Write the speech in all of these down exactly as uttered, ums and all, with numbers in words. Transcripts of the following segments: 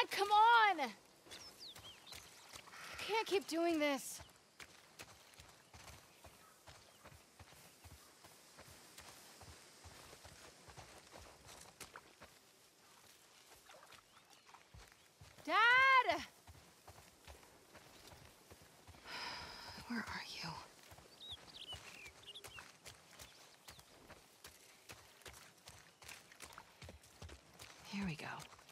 Dad, come on! You can't keep doing this. Dad! Where are you? Here we go.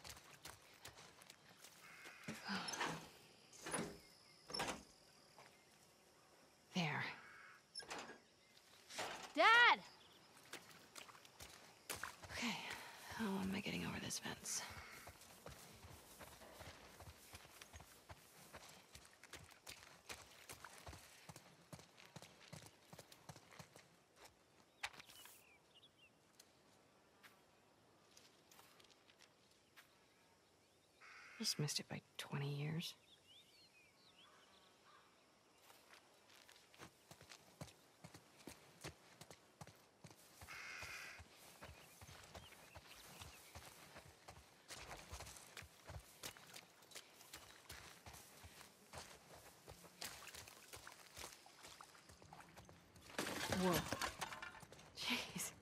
There. Dad! Okay, how am I getting over this fence? Just missed it by twenty years. Whoa. Jeez.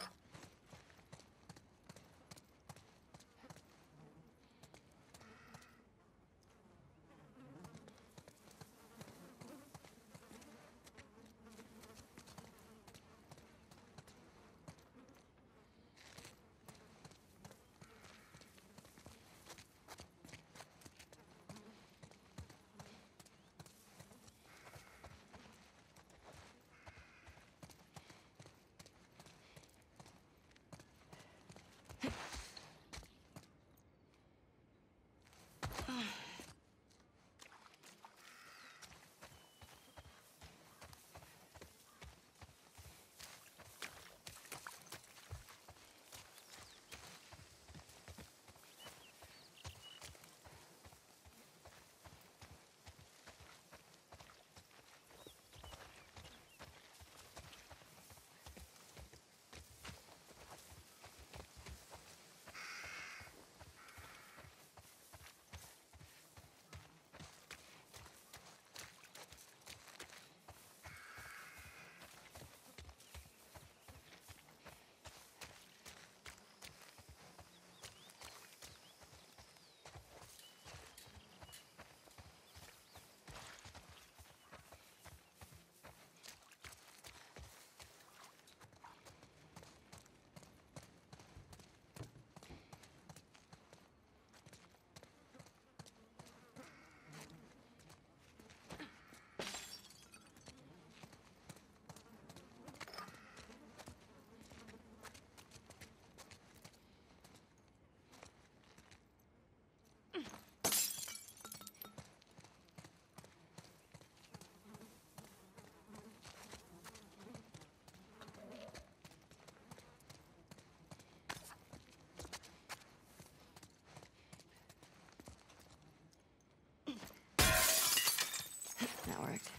That worked.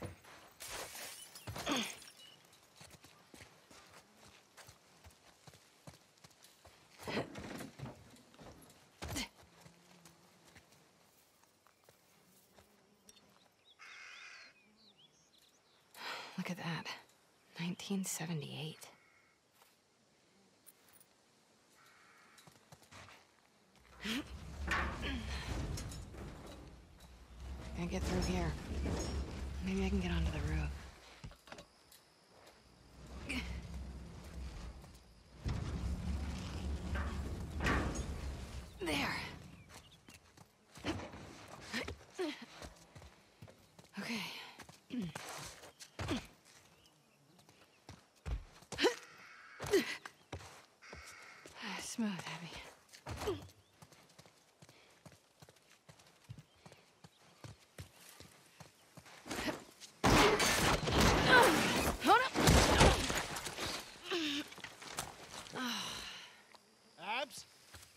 Look at that. nineteen seventy-eight. Can't get through here. Maybe I can get onto the roof. There. Okay. Smooth, Abby. Abs?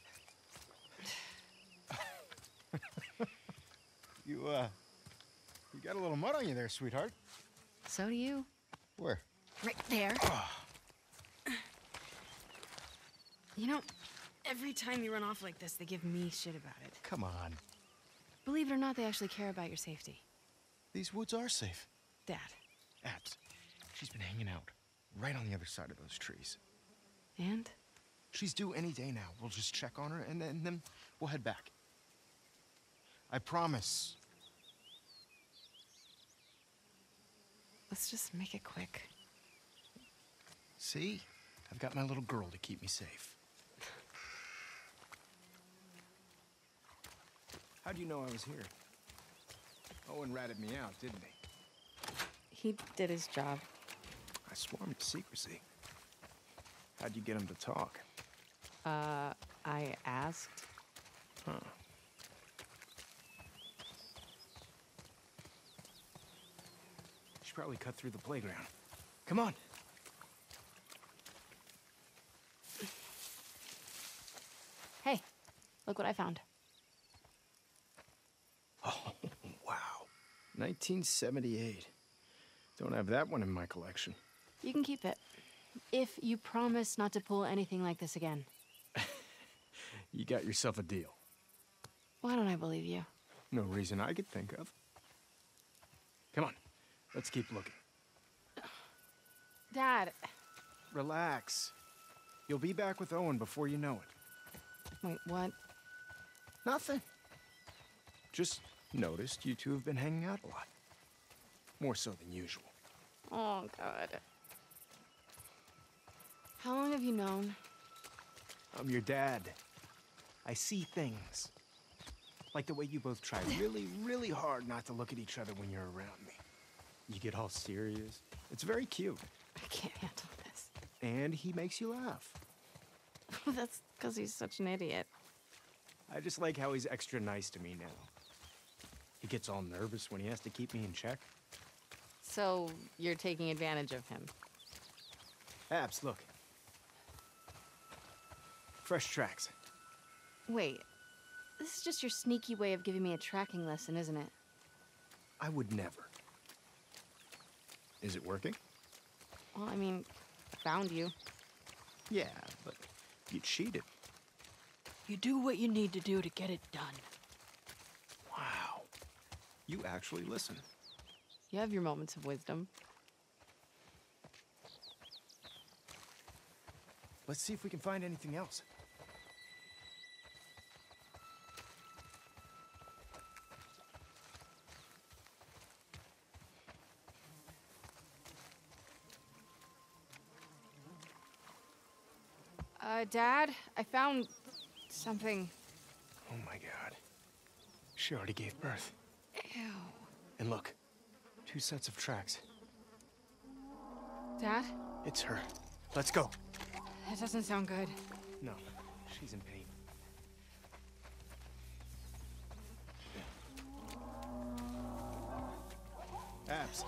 you, uh, you got a little mud on you there, sweetheart. So do you. Where? Right there. Oh. You know, Every time you run off like this, they give me shit about it. Come on. Believe it or not, they actually care about your safety. These woods are safe. Dad. Abs, she's been hanging out right on the other side of those trees. And? She's due any day now. We'll just check on her, and then, and then we'll head back. I promise. Let's just make it quick. See? I've got my little girl to keep me safe. How'd you know I was here? Owen ratted me out, didn't he? He did his job. I swore him to secrecy. How'd you get him to talk? Uh, I asked. Huh. She probably cut through the playground. Come on. Hey, look what I found. Oh, wow. nineteen seventy-eight. Don't have that one in my collection. You can keep it. If you promise not to pull anything like this again. You got yourself a deal. Why don't I believe you? No reason I could think of. Come on, let's keep looking. Dad. Relax. You'll be back with Owen before you know it. Wait, what? Nothing. Just noticed you two have been hanging out a lot. More so than usual. Oh, God. How long have you known? I'm your dad. I see things. Like the way you both try really, really hard not to look at each other when you're around me. You get all serious. It's very cute. I can't handle this. And he makes you laugh. That's because he's such an idiot. I just like how he's extra nice to me now. He gets all nervous when he has to keep me in check. So, you're taking advantage of him? Abs, look. Fresh tracks. Wait, this is just your sneaky way of giving me a tracking lesson, isn't it? I would never. Is it working? Well, I mean, I found you. Yeah, but you cheated. You do what you need to do to get it done. Wow. You actually listen. You have your moments of wisdom. Let's see if we can find anything else. Uh, Dad, I found something. Oh my God. She already gave birth. Ew. And look, two sets of tracks. Dad? It's her. Let's go. That doesn't sound good. No, she's in pain. Abs.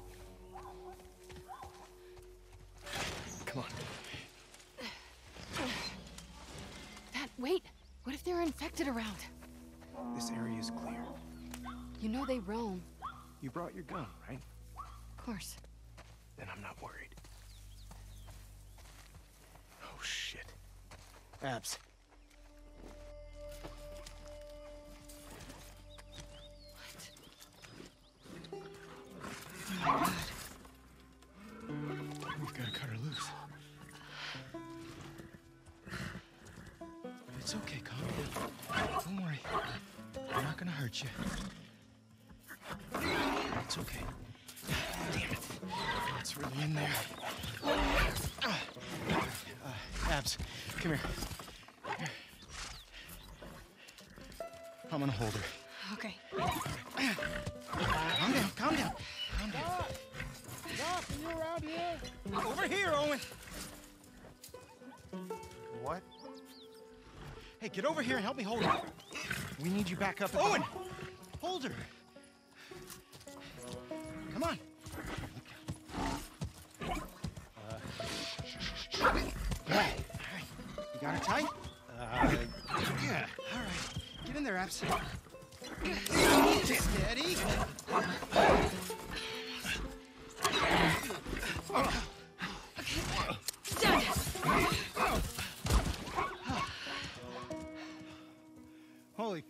Come on. Dad, wait! What if they're infected around? This area is clear. You know they roam. You brought your gun, right? Of course. Then I'm not worried. Oh, shit. Abs. What? Oh my God. We've got to cut her loose. It's okay, calm down. Don't worry. I'm not gonna hurt you. It's okay. Damn it. It's really in there. Uh, Abs, come here. Here. I'm gonna hold her. Okay. Calm down, calm down. Calm down. Doc! Doc, are you around here? Over here, Owen. What? Hey, get over here and help me hold her. We need you back up. Owen! Hold her. Come on. Uh, yeah. You got her tight? Uh, yeah. All right. Get in there, Abs. Steady.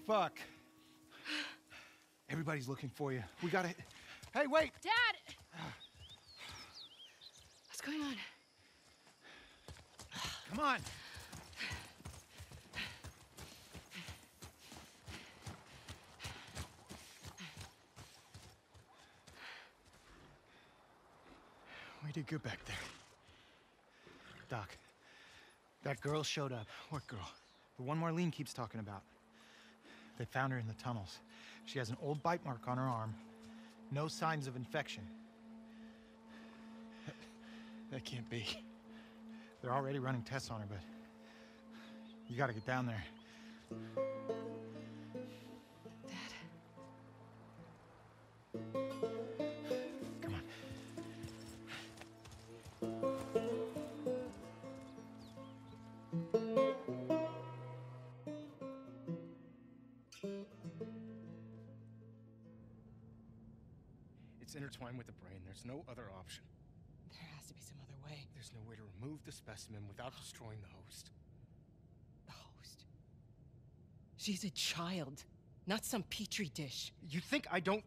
Fuck. Everybody's looking for you. We gotta... Hey, wait! Dad! What's going on? Come on! We did good back there. Doc, that girl showed up. What girl? The one Marlene keeps talking about. They found her in the tunnels. She has an old bite mark on her arm. No signs of infection. That, that can't be. They're already running tests on her, but you gotta get down there. Dad. Come on. It's intertwined with the brain. There's no other option. There has to be some other way. There's no way to remove the specimen without destroying the host. The host. She's a child, not some petri dish. You think I don't...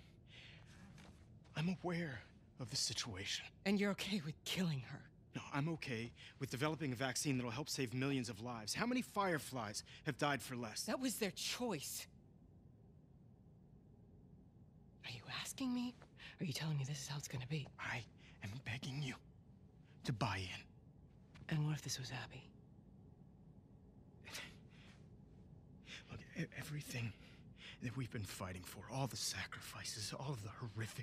I'm aware of the situation. And you're okay with killing her? No, I'm okay with developing a vaccine that'll help save millions of lives. How many fireflies have died for less? That was their choice. Are you asking me? Or are you telling me this is how it's gonna be? I am begging you to buy in. And what if this was Abby? Look, e- everything that we've been fighting for, all the sacrifices, all of the horrific...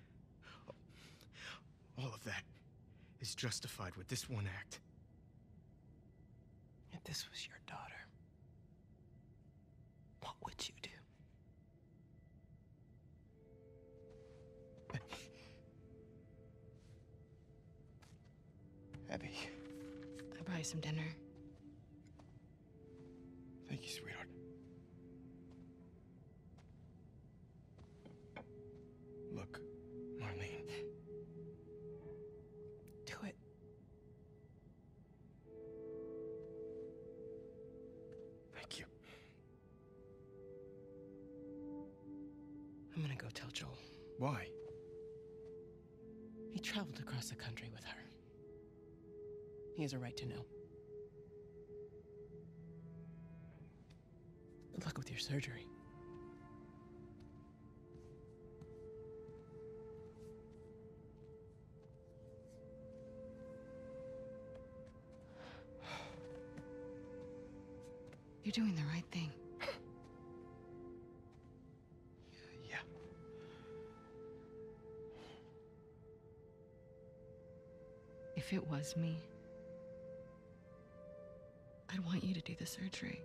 all of that is justified with this one act. If this was your daughter, what would you do? Abby. I'll buy you some dinner. Thank you, sweetheart. Look, Marlene. Do it. Thank you. I'm gonna go tell Joel. Why? He traveled across the country with her. He has a right to know. Good luck with your surgery. You're doing the right thing. Yeah. If it was me, I'd want you to do the surgery.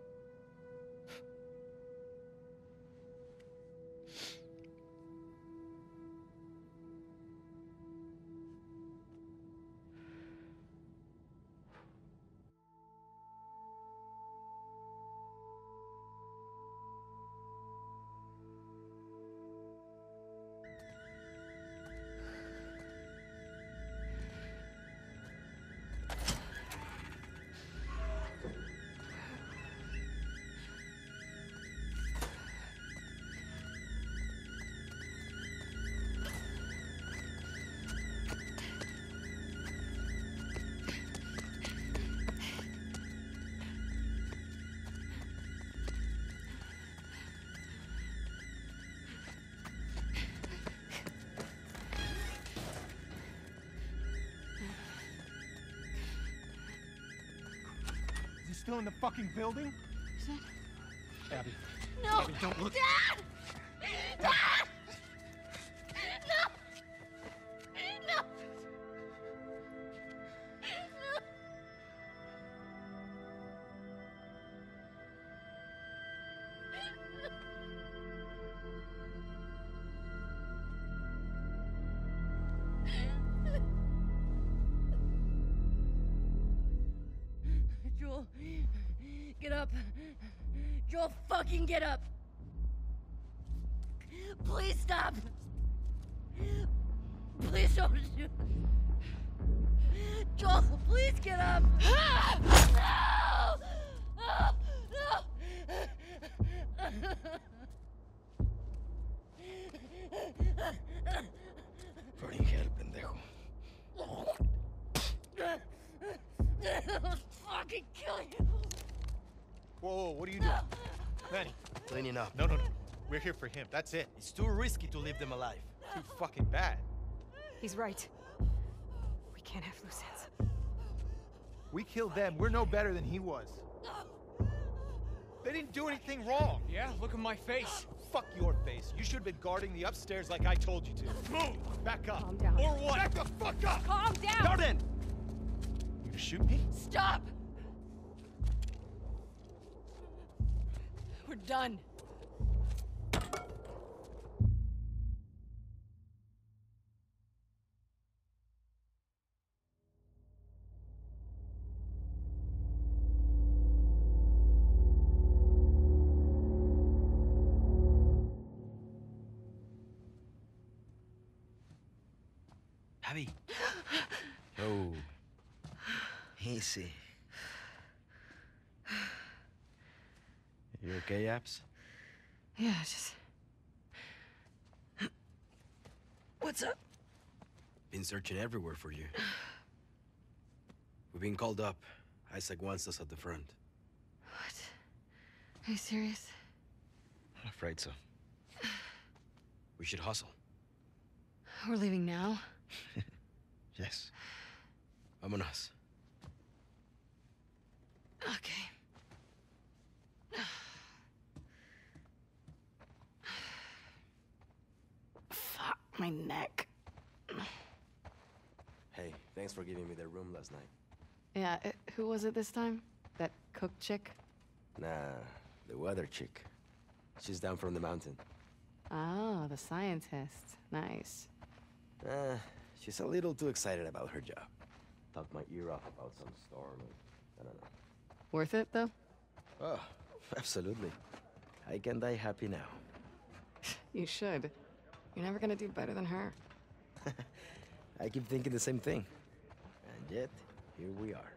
Is he still in the fucking building? Is it? Abby. No! Abby, don't look. Dad! Dad! No! No! Joel, get up. Joel, fucking get up. Please stop. Please don't shoot. Joel, please get up. No! No! No! fucking kill you! Whoa, whoa, what are you doing? Manny, Cleaning up. no, no, no. We're here for him. That's it. It's too risky to leave them alive. Too fucking bad. He's right. We can't have loose ends. We killed them. We're no better than he was. They didn't do anything wrong. Yeah, look at my face. Fuck your face. You should have been guarding the upstairs like I told you to. Move! Back up. Calm down. Or what? Back the fuck up! Calm down! Jordan! You gonna shoot me? Stop! We're done. Abby. Oh. Easy. You okay, Abs? Yeah, just... What's up? Been searching everywhere for you. We've been called up. Isaac wants us at the front. What? Are you serious? I'm afraid so. We should hustle. We're leaving now? Yes. Vámonos. Okay. Fuck my neck. Hey, thanks for giving me the room last night. Yeah, uh, who was it this time? That cook chick? Nah, the weather chick. She's down from the mountain. Oh, the scientist. Nice. Uh, she's a little too excited about her job. Talked my ear off about some storm. And, I don't know. Worth it, though? Oh, absolutely. I can die happy now. You should. You're never gonna do better than her. I keep thinking the same thing. And yet, here we are.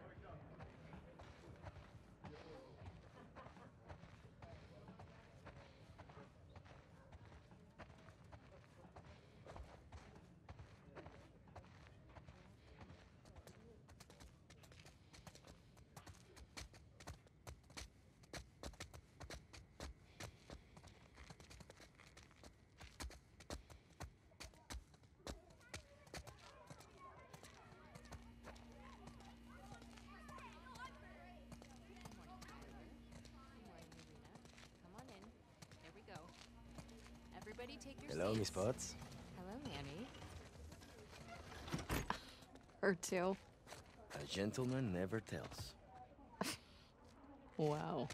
Come on in. Here we go. Everybody take your Hello, Miss seats. Potts. Hello, Manny. Her too. A gentleman never tells. Wow.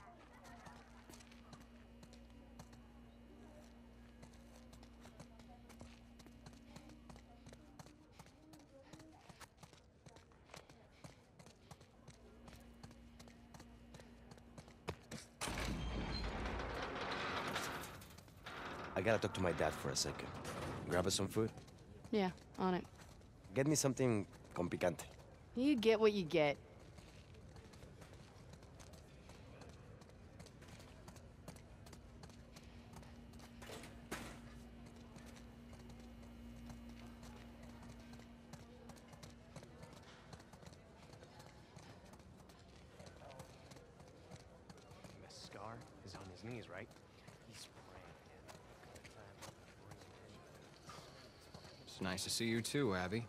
I gotta talk to my dad for a second. Grab us some food. Yeah, on it. Get me something con picante. You get what you get. The scar is on his knees, right? He's praying. It's nice to see you too, Abby.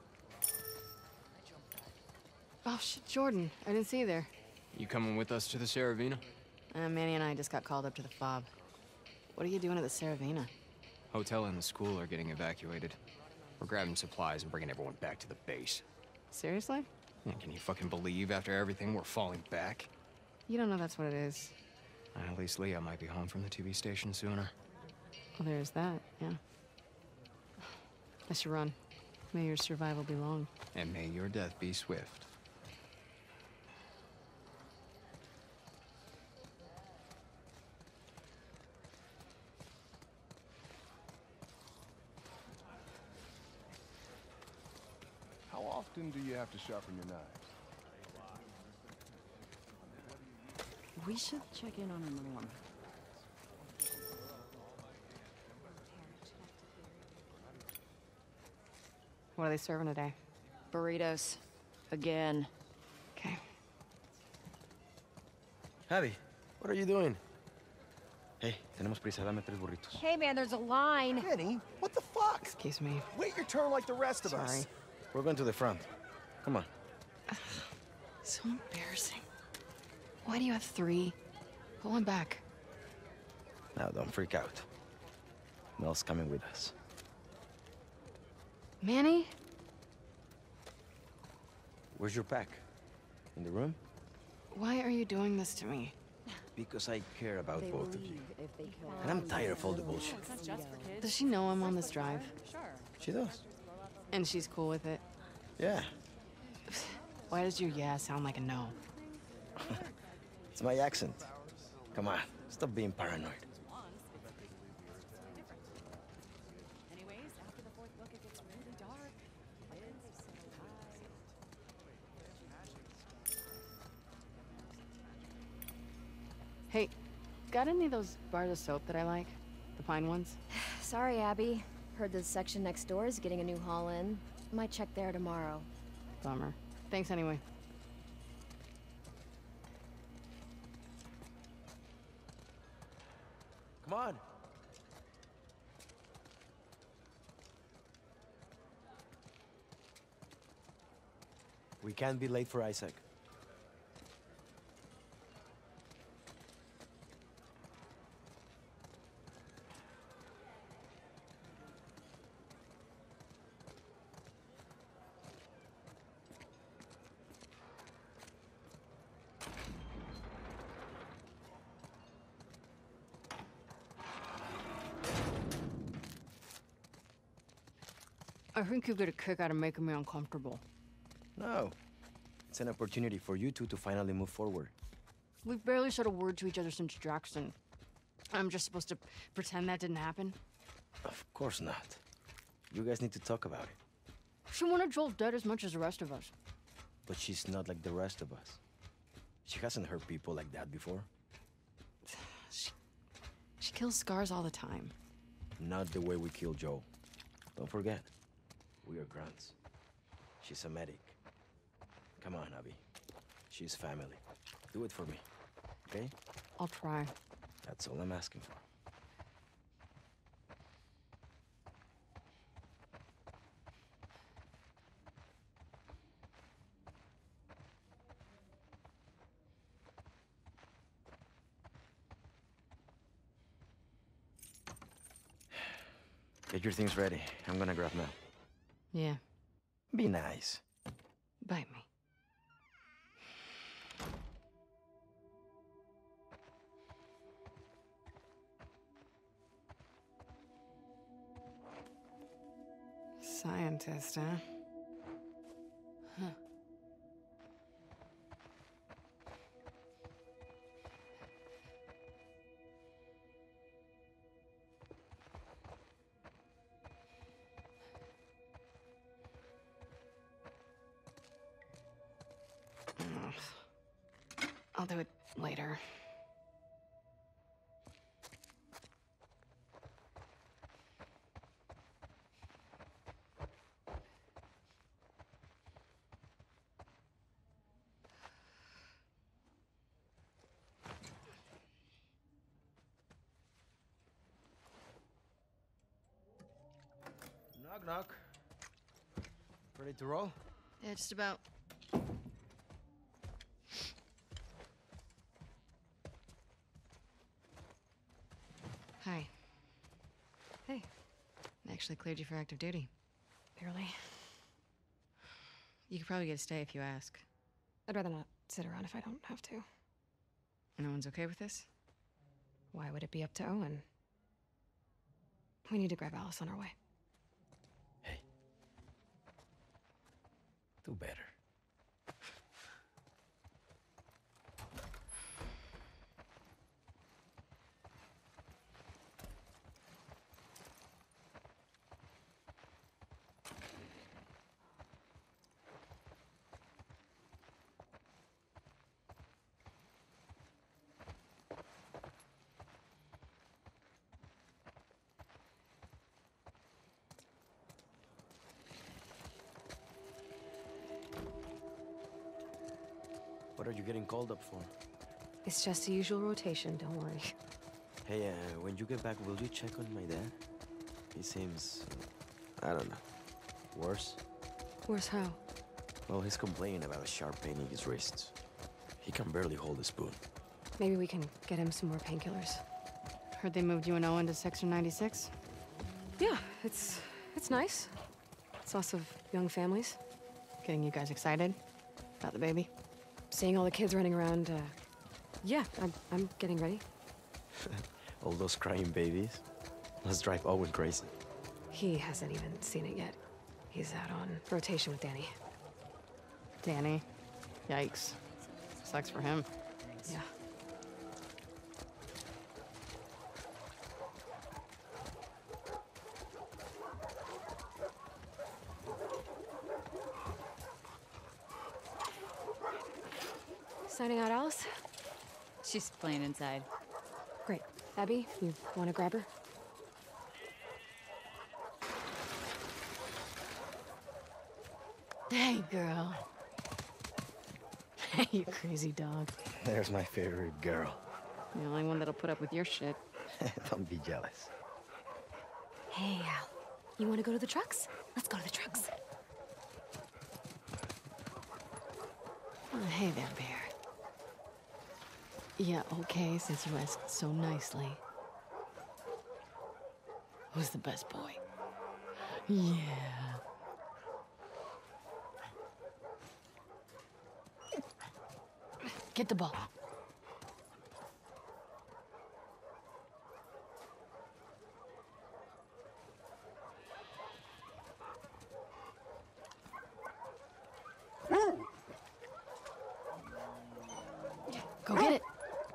Oh, shit, Jordan. I didn't see you there. You coming with us to the Saravina? Uh, Manny and I just got called up to the fob. What are you doing at the Saravina? Hotel and the school are getting evacuated. We're grabbing supplies and bringing everyone back to the base. Seriously? Yeah, can you fucking believe after everything we're falling back? You don't know that's what it is. At least Leah might be home from the T V station sooner. Well, there's that, yeah. I should run. May your survival be long. And may your death be swift. How often do you have to sharpen your knives? We should check in on another one. What are they serving today? Burritos. Again. Okay. Javi, what are you doing? Hey, tenemos prisa, dame tres burritos. Hey, man, there's a line. Kenny, what the fuck? Excuse me. Wait your turn like the rest of us. Sorry. We're going to the front. Come on. So embarrassing. Why do you have three? Pull one back. Now, don't freak out. Mel's coming with us. Manny? Where's your pack? In the room? Why are you doing this to me? Because I care about They both of you. leave if they kill And I'm us. tired of all the bullshit. Does she know I'm on this drive? She does. And she's cool with it? Yeah. Why does your yeah sound like a no? It's my accent. Come on, stop being paranoid. Hey, got any of those bars of soap that I like? The pine ones? Sorry, Abby. Heard the section next door is getting a new haul in. Might check there tomorrow. Bummer. Thanks anyway. Come on. We can't be late for Isaac. I think you get a kick out of making me uncomfortable. No. It's an opportunity for you two to finally move forward. We've barely said a word to each other since Jackson. I'm just supposed to pretend that didn't happen? Of course not. You guys need to talk about it. She wanted Joel dead as much as the rest of us. But she's not like the rest of us. She hasn't hurt people like that before. She, she kills scars all the time. Not the way we kill Joel. Don't forget, we are grunts. She's a medic. Come on, Abby. She's family. Do it for me, okay? I'll try. That's all I'm asking for. Get your things ready. I'm gonna grab Mel. Yeah, Be nice. bite me. Scientist, huh? Huh. I'll do it later. Knock, knock. Ready to roll? Yeah, just about. Hi. Hey. I actually cleared you for active duty. Barely. You could probably get a stay if you ask. I'd rather not sit around if I don't have to. No one's okay with this? Why would it be up to Owen? We need to grab Alice on our way. Hey. Do better. What are you getting called up for? It's just the usual rotation, don't worry. Hey, uh, when you get back, will you check on my dad? He seems, uh, I don't know, worse? Worse how? Well, he's complaining about a sharp pain in his wrists. He can barely hold a spoon. Maybe we can get him some more painkillers. Heard they moved you and Owen to Section ninety-six? Yeah, it's it's nice. It's lots of young families. Getting you guys excited about the baby? Seeing all the kids running around, uh, yeah, I'm, I'm getting ready. All those crying babies. Let's drive Owen crazy. He hasn't even seen it yet. He's out on rotation with Danny. Danny? Yikes. Sucks for him. Yeah. Signing out, Alice? She's playing inside. Great. Abby, you want to grab her? Hey, girl. Hey, you crazy dog. There's my favorite girl. The only one that'll put up with your shit. Don't be jealous. Hey, Al. You want to go to the trucks? Let's go to the trucks. Oh, hey there, Bear. Yeah, okay, since you asked so nicely. Who's the best boy? Yeah. Get the ball. Go get it.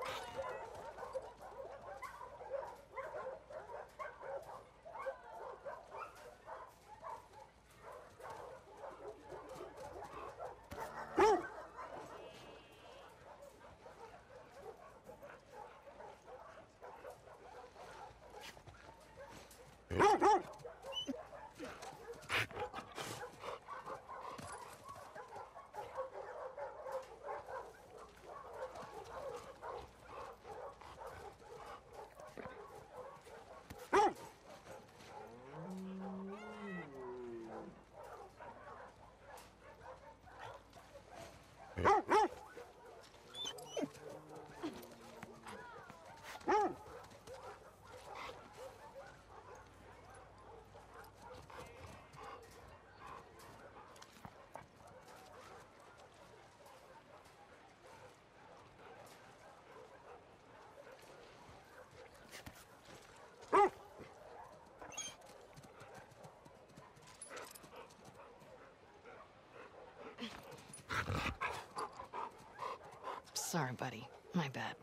Sorry, buddy. My bad.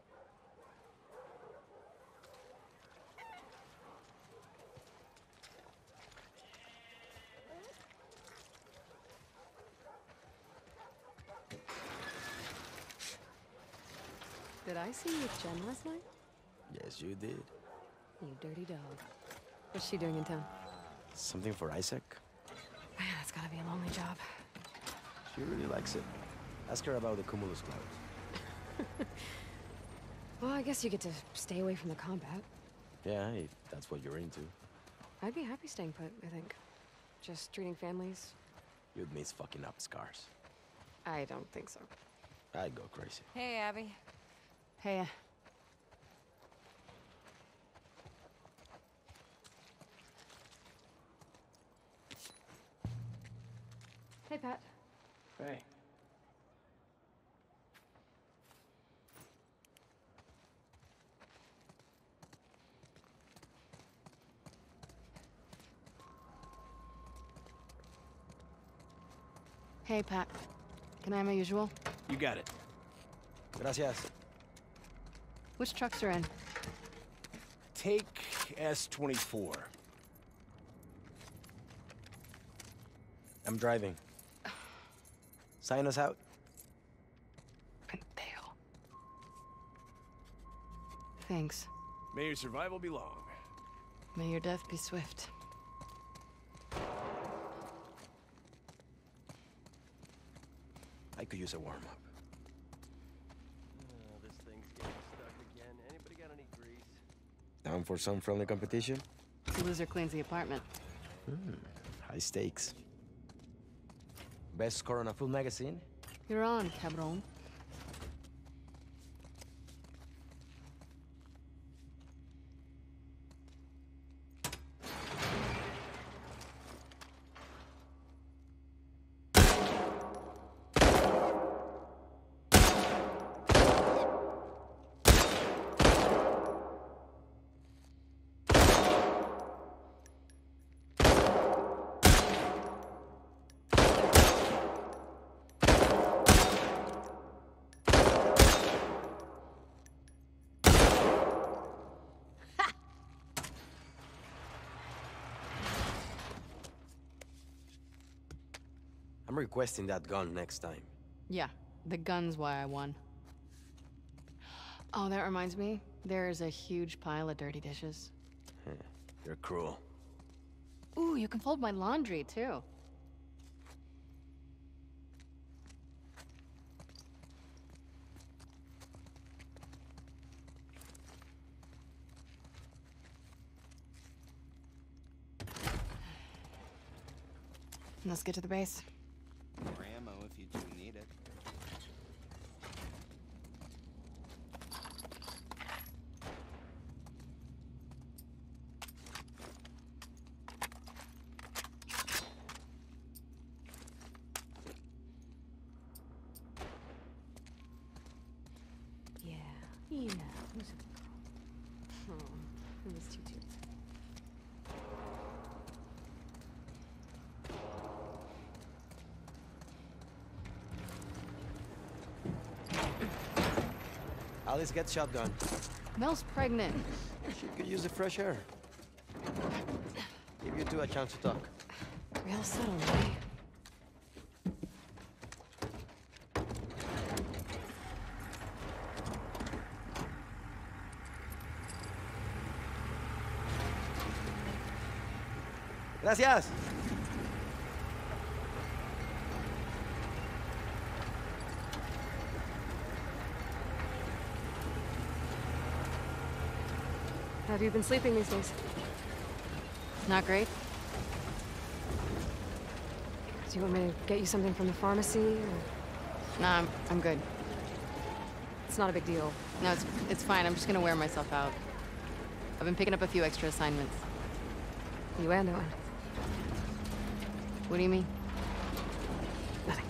Did I see you with Jen last night? Yes, you did. You dirty dog. What's she doing in town? Something for Isaac? Man, that's gotta be a lonely job. She really likes it. Ask her about the cumulus clouds. Well, I guess you get to stay away from the combat. Yeah, if that's what you're into. I'd be happy staying put, I think. Just treating families. You'd miss fucking up scars. I don't think so. I'd go crazy. Hey, Abby. Hey, uh, Hey, Pat. Hey. hey, Pat. Can I have my usual? You got it. Gracias. Which trucks are in? Take S twenty-four. I'm driving. Sign us out. Pendejo. Thanks. May your survival be long. May your death be swift. I could use a warm-up. Oh, this thing Down for some friendly competition? Loser cleans the apartment. Hmm. High stakes. Best score on a full magazine? You're on, cabron. I'm requesting that gun next time. Yeah, the gun's why I won. Oh, that reminds me. There's a huge pile of dirty dishes. You're cruel. Ooh, you can fold my laundry, too. Let's get to the base. More ammo if you do need it. Yeah, yeah. Who's a good girl? Oh, it was too cute. Alice gets shotgun. Mel's pregnant. She could use the fresh air. Give you two a chance to talk. Real subtle, eh? Gracias. How have you been sleeping these days? Not great. Do you want me to get you something from the pharmacy? Or... Nah, I'm, I'm good. It's not a big deal. No, it's, it's fine. I'm just gonna wear myself out. I've been picking up a few extra assignments. You and Owen. What do you mean? Nothing.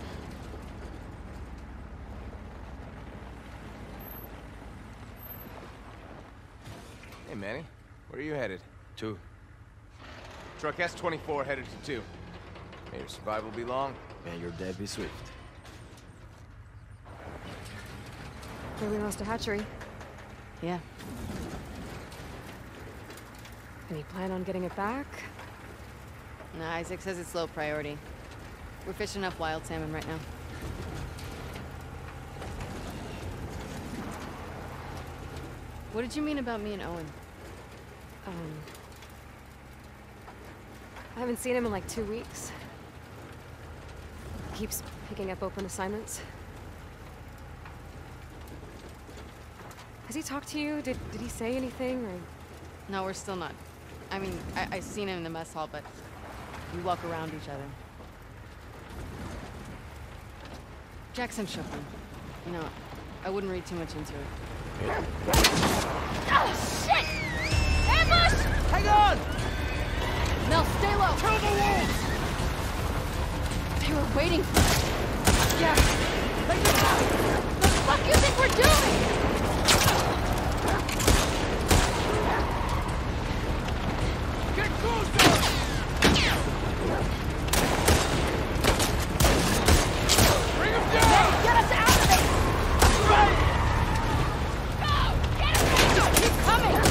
Hey, Manny. Where are you headed? Two. Truck S twenty-four headed to two. May your survival be long. May your death be swift. Clearly lost a hatchery. Yeah. Any plan on getting it back? Nah, Isaac says it's low priority. We're fishing up wild salmon right now. What did you mean about me and Owen? Um... I haven't seen him in like two weeks. He keeps picking up open assignments. Has he talked to you? Did, did he say anything, or...? No, we're still not. I mean, I, I seen him in the mess hall, but we walk around each other. Jackson shook him. You know, I wouldn't read too much into it. Oh, shit! Ambush! Hang on! Mel, stay low! Through the wolves! They were waiting for us. Yeah. Let me go! What the fuck do you think we're doing? Get closer! Bring him down! Get us out of it! Right! Go! Get him! Just keep coming!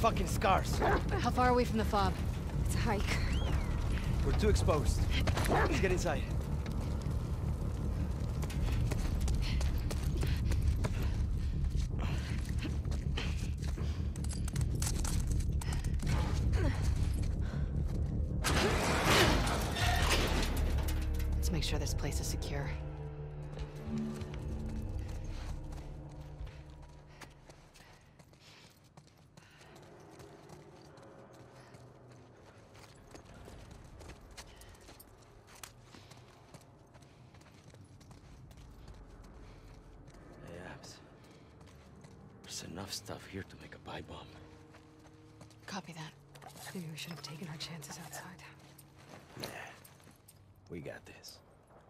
fucking scars. How far are we from the fob? It's a hike. We're too exposed. Let's get inside. Let's make sure this place is secure. There's enough stuff here to make a pipe bomb. Copy that. Maybe we should have taken our chances outside. Yeah, we got this.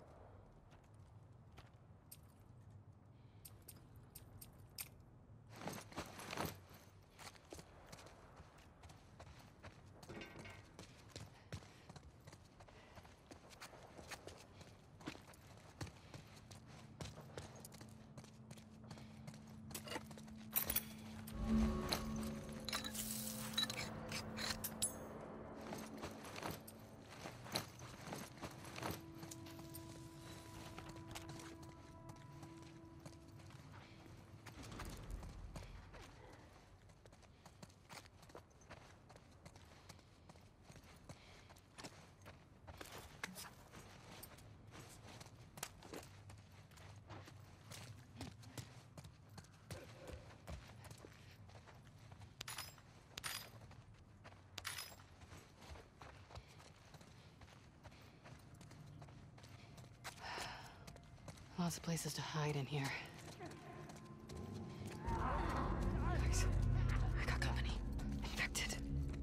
Lots of places to hide in here. Guys, I got company. Infected.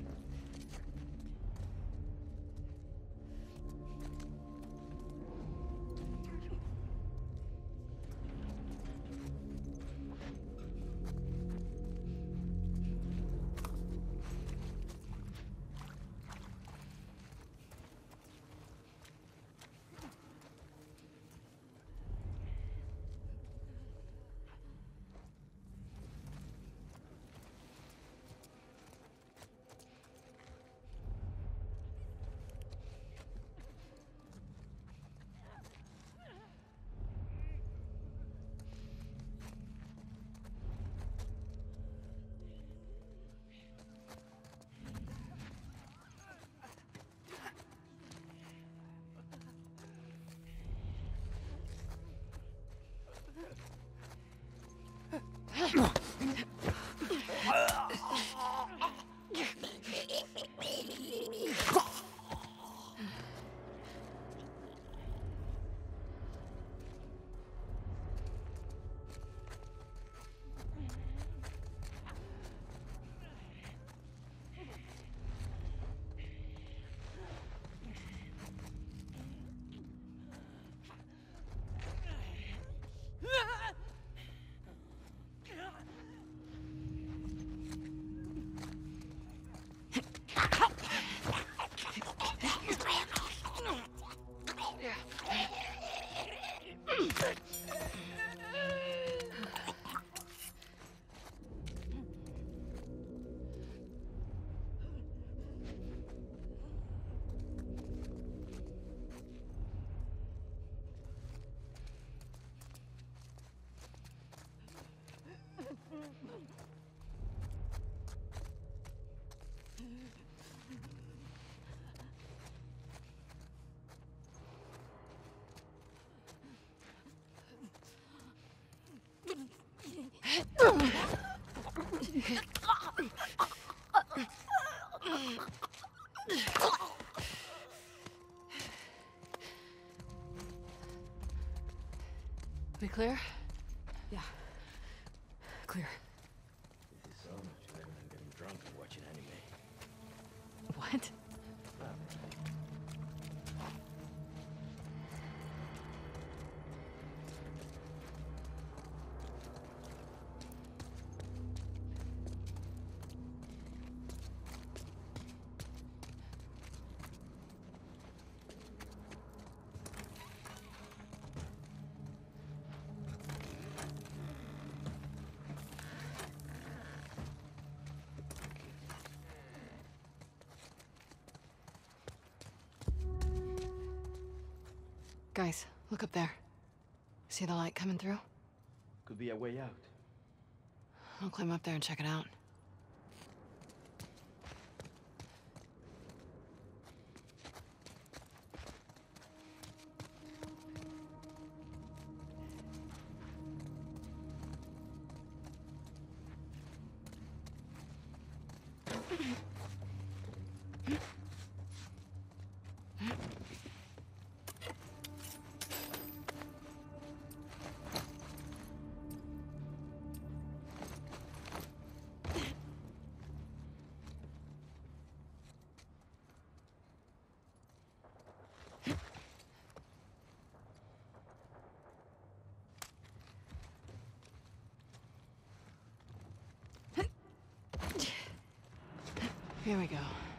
We clear? Yeah. Clear. This is so much better than getting drunk and watching anime. What? Guys, look up there. See the light coming through? Could be a way out. I'll climb up there and check it out. Here we go.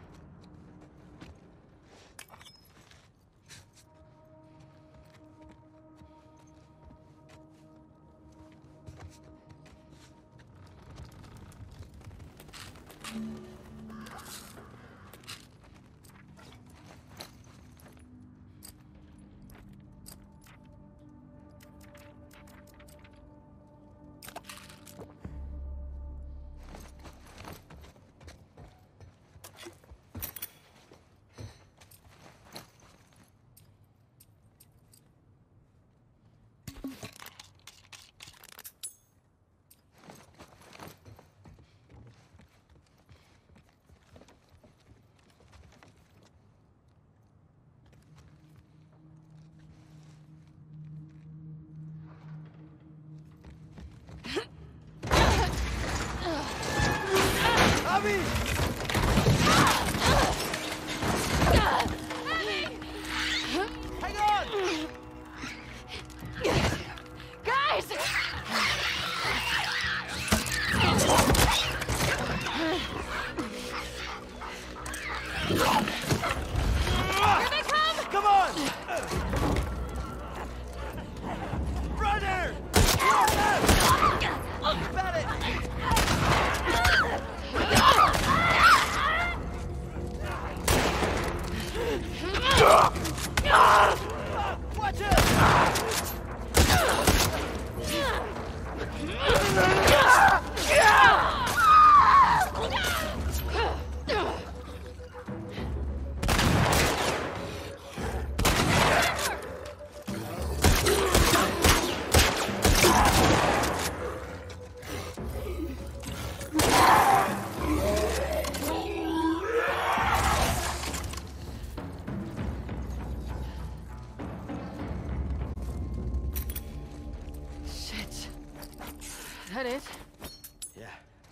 That it? Yeah.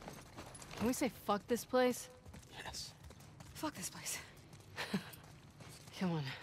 Can we say fuck this place? Yes. Fuck this place. Come on.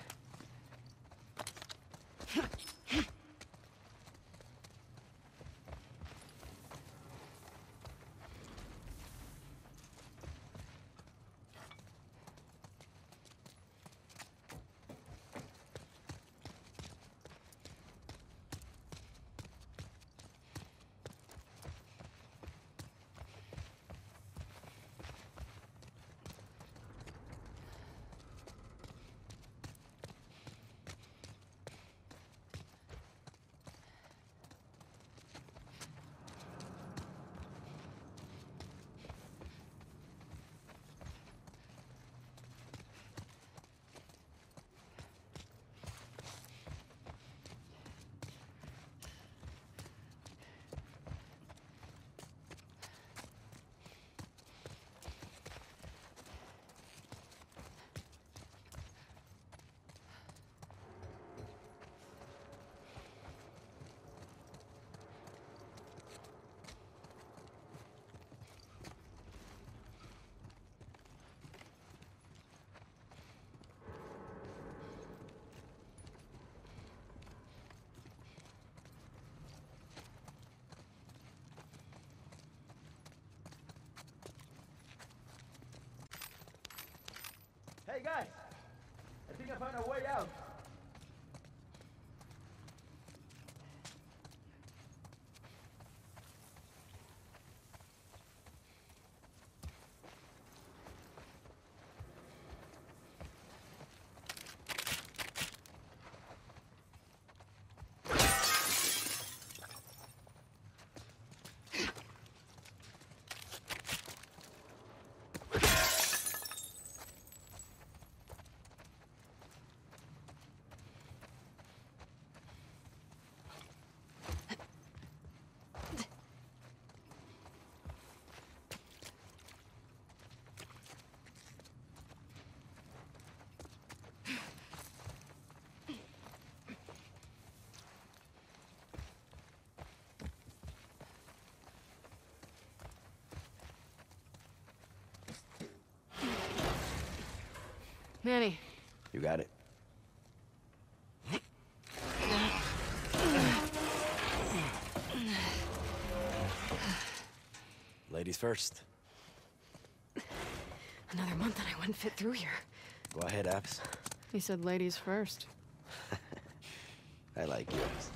Hey guys, I think I found a way out. Manny. You got it. Ladies first. Another month and I wouldn't fit through here. Go ahead, Abs. He said ladies first. I like you, Abs.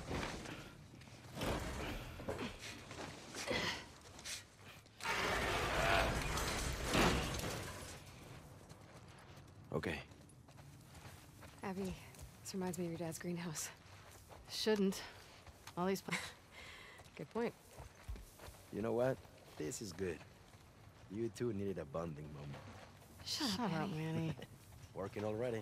Okay. Abby, this reminds me of your dad's greenhouse. Shouldn't. All these... Good point. You know what? This is good. You two needed a bonding moment. Shut, Shut up, Manny. Working already.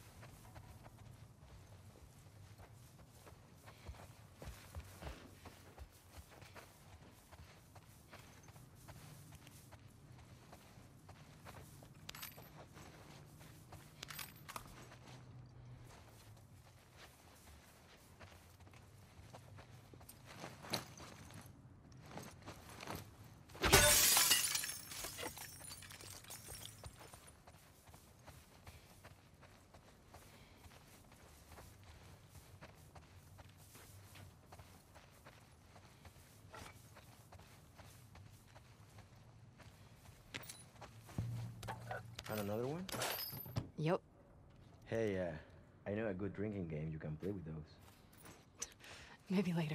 Found another one? Yep. Hey, uh, I know a good drinking game. You can play with those. Maybe later.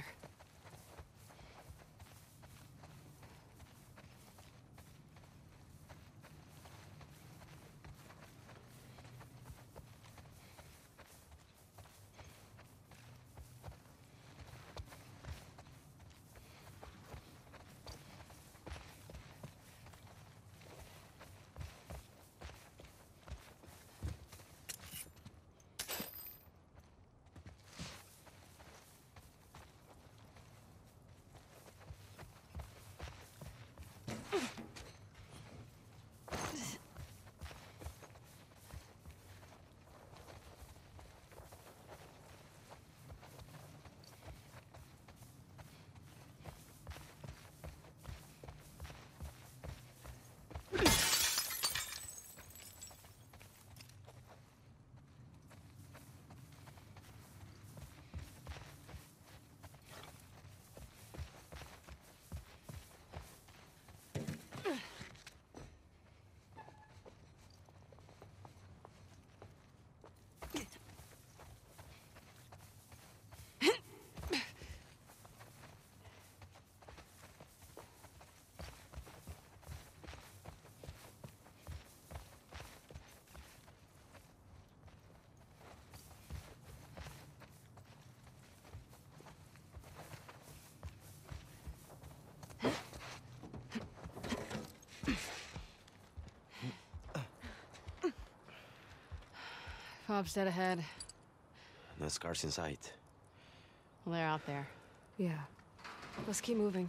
Bob's dead ahead. No scars in sight. Well, they're out there. Yeah. Let's keep moving.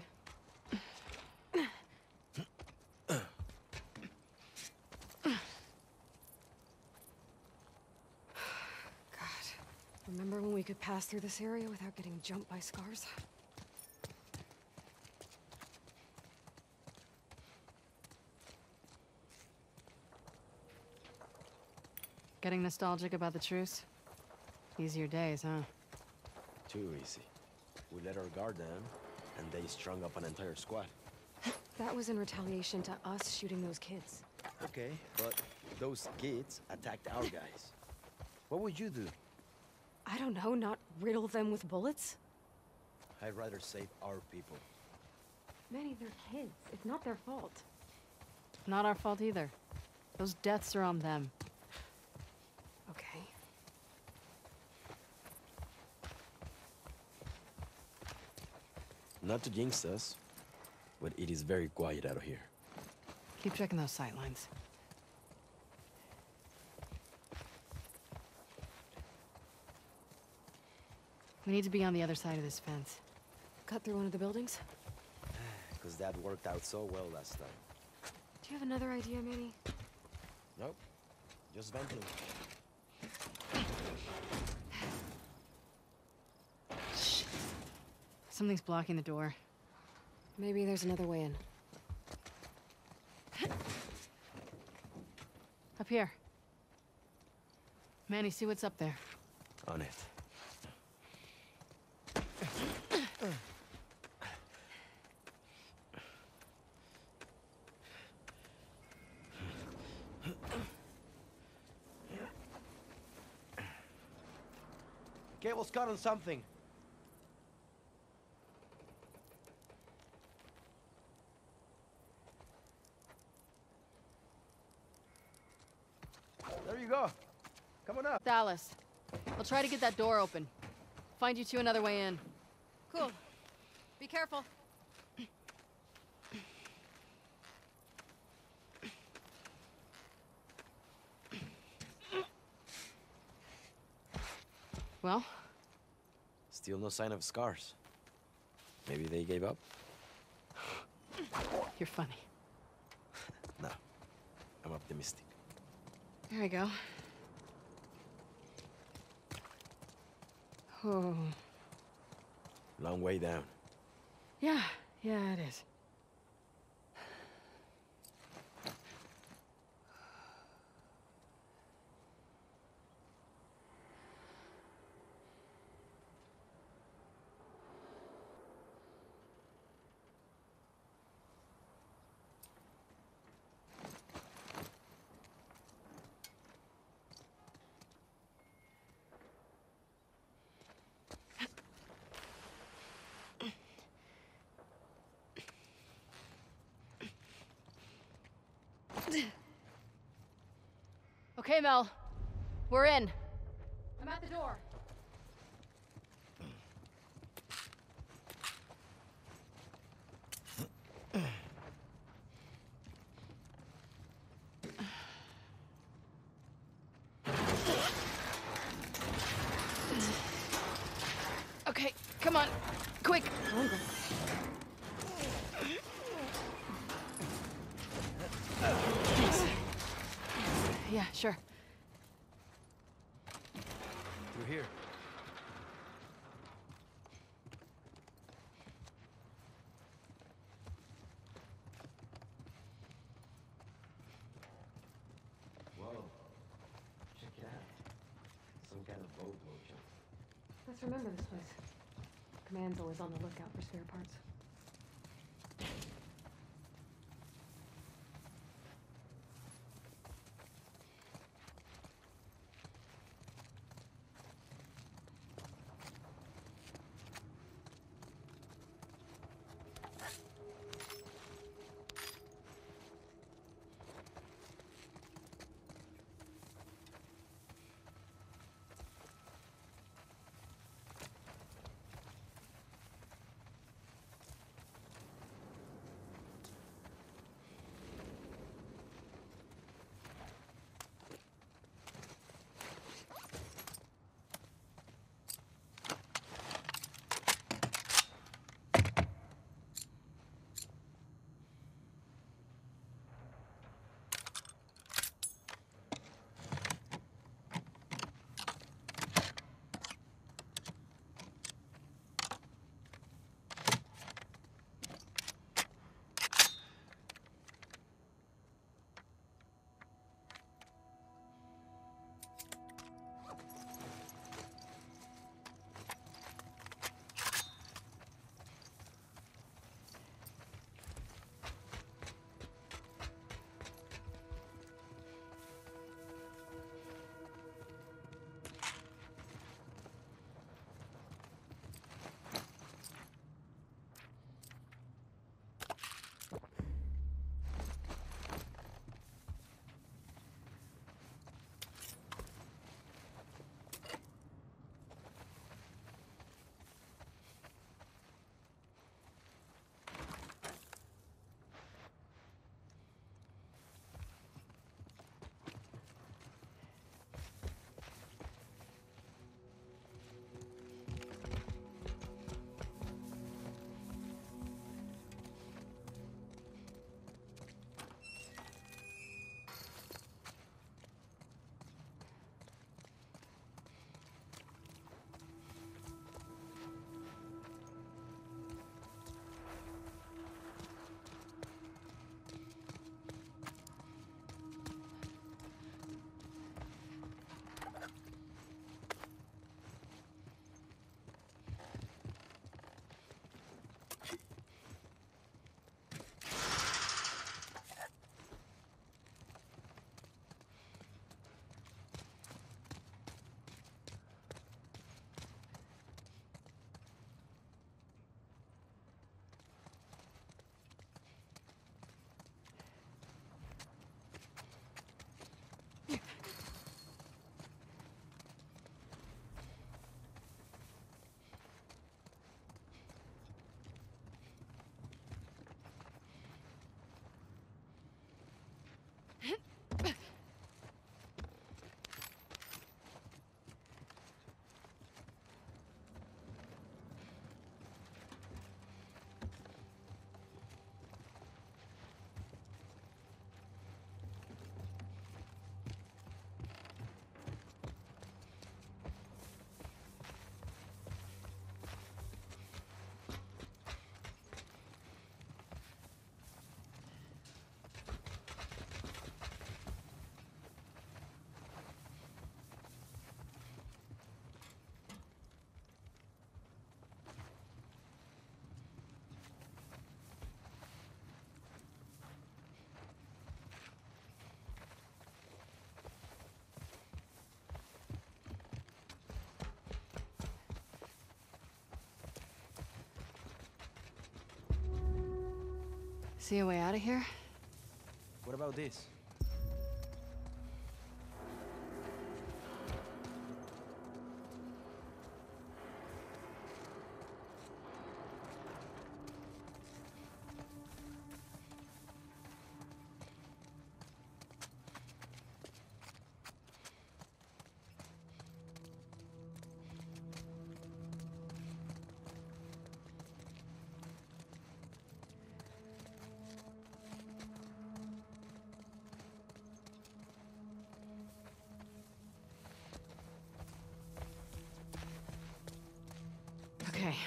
God. Remember when we could pass through this area without getting jumped by scars? Getting nostalgic about the truce? Easier days, huh? Too easy. We let our guard down, and they strung up an entire squad. That was in retaliation to us shooting those kids. Okay, but those kids attacked our guys. What would you do? I don't know, not riddle them with bullets? I'd rather save our people. Manny, they're kids. It's not their fault. Not our fault either. Those deaths are on them. Okay. Not to jinx us, but it is very quiet out here. Keep checking those sight lines. We need to be on the other side of this fence. Cut through one of the buildings? Because that worked out so well last time. Do you have another idea, Manny? Nope. Just venting. Shh. Something's blocking the door. Maybe there's another way in. Up here. Manny, see what's up there. On it. Cable's caught on something. There you go. Coming up. Dallas, I'll try to get that door open. Find you two another way in. Cool. Be careful. Well? Still no sign of scars. Maybe they gave up? You're funny. No. I'm optimistic. There we go. Oh. Long way down. Yeah, yeah, it is. Okay, Mel. We're in. I'm at the door. Okay, come on. Quick. Thanks. Yeah, sure. Through here. Whoa. Check it out. Some kind of boat motion. Let's remember this place. Command's always on the lookout for spare parts. See a way out of here? What about this? Okay.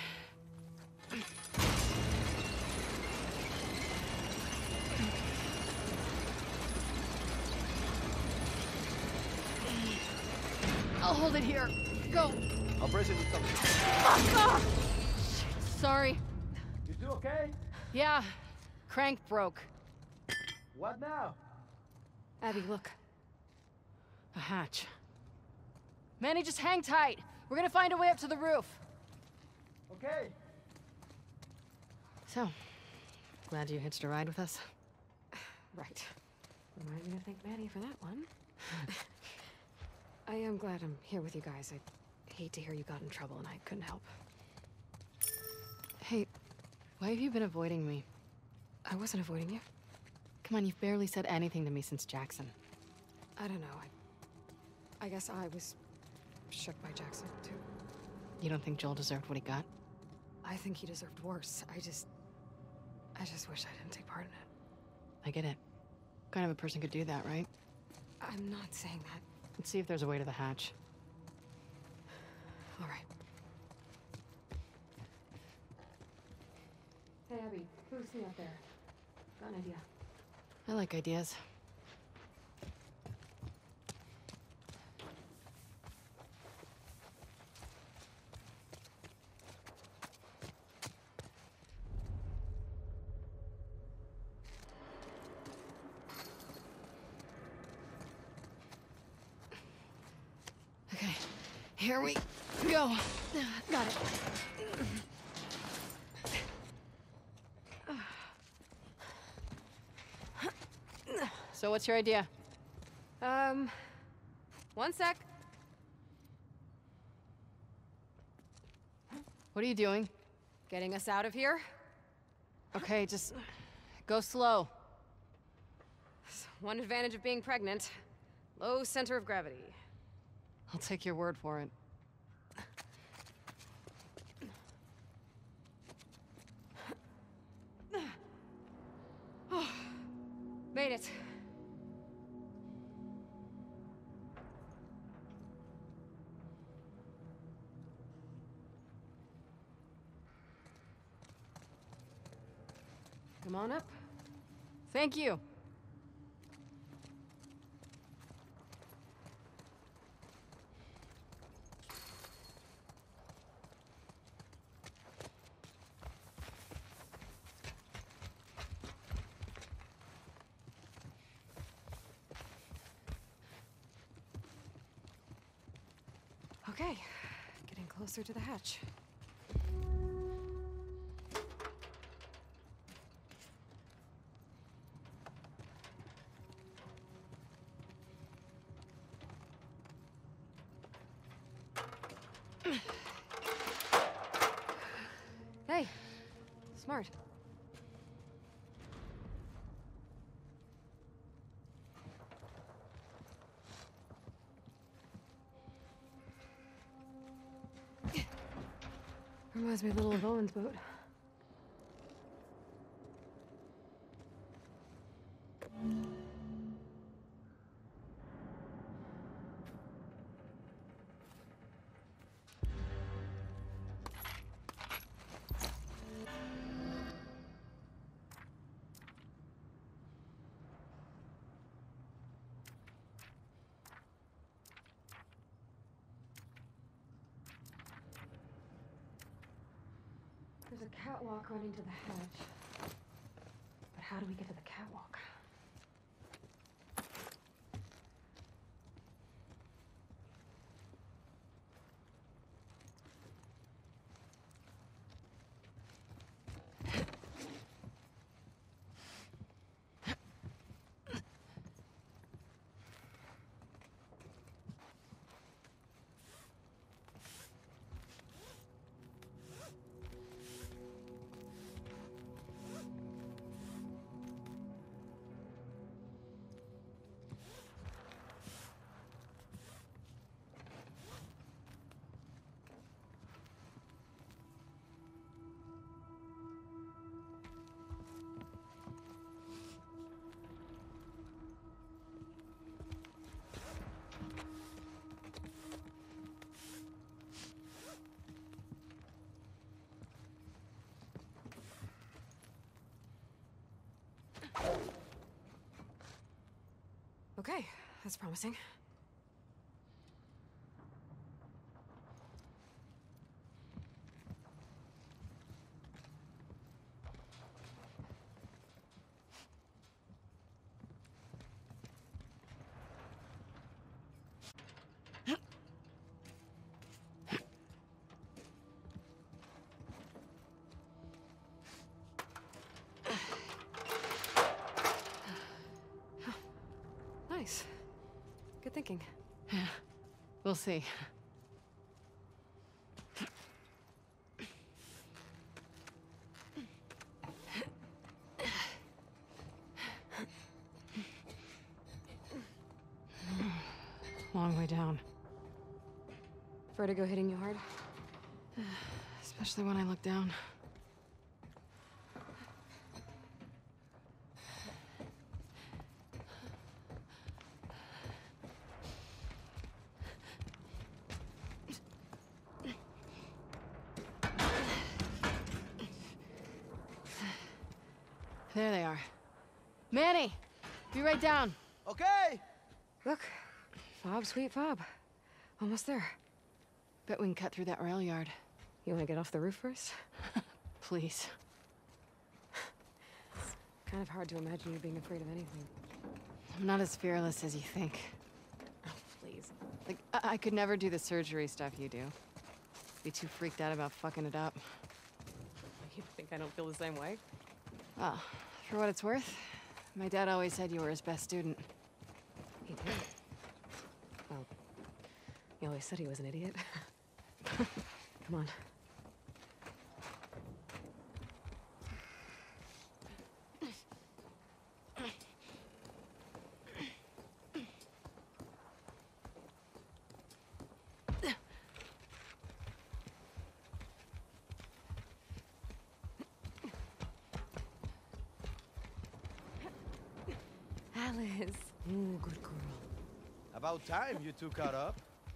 I'll hold it here. Go. I'll brace it with something. Fuck off! Shit, sorry. You two okay? Yeah. Crank broke. What now? Abby, look. A hatch. Manny, just hang tight. We're gonna find a way up to the roof. Okay. So, glad you hitched a ride with us? Right. Remind me to thank Manny for that one. I am glad I'm here with you guys. I hate to hear you got in trouble and I couldn't help. Hey, why have you been avoiding me? I wasn't avoiding you. Come on, you've barely said anything to me since Jackson. I don't know. I, I guess I was shook by Jackson, too. You don't think Joel deserved what he got? I think he deserved worse. I just... I just wish I didn't take part in it. I get it. What kind of a person could do that, right? I'm not saying that. Let's see if there's a way to the hatch. All right. Hey, Abby. Who's me up there? Got an idea. I like ideas. Okay, here we go. Got it. So what's your idea? Um, one sec. What are you doing? Getting us out of here? Okay, just go slow. One advantage of being pregnant. Low center of gravity. I'll take your word for it. Oh, made it. Come on up. Thank you. Okay, getting closer to the hatch. Hey, smart. Reminds me a little of Owen's boat. There's a catwalk running to the hatch. But how do we get to the catwalk? Okay, that's promising. Nice. Good thinking. Yeah, we'll see. Long way down. Vertigo hitting you hard? Especially when I look down. There they are. Manny! Be right down. Okay! Look. Fob, sweet fob. Almost there. Bet we can cut through that rail yard. You want to get off the roof first? Please. It's kind of hard to imagine you being afraid of anything. I'm not as fearless as you think. Oh, please. Like, I, I could never do the surgery stuff you do. Be too freaked out about fucking it up. You think I don't feel the same way? Well, for what it's worth, my dad always said you were his best student. He did. Well, he always said he was an idiot. Come on. Alice. Ooh, good girl. About time you two caught up.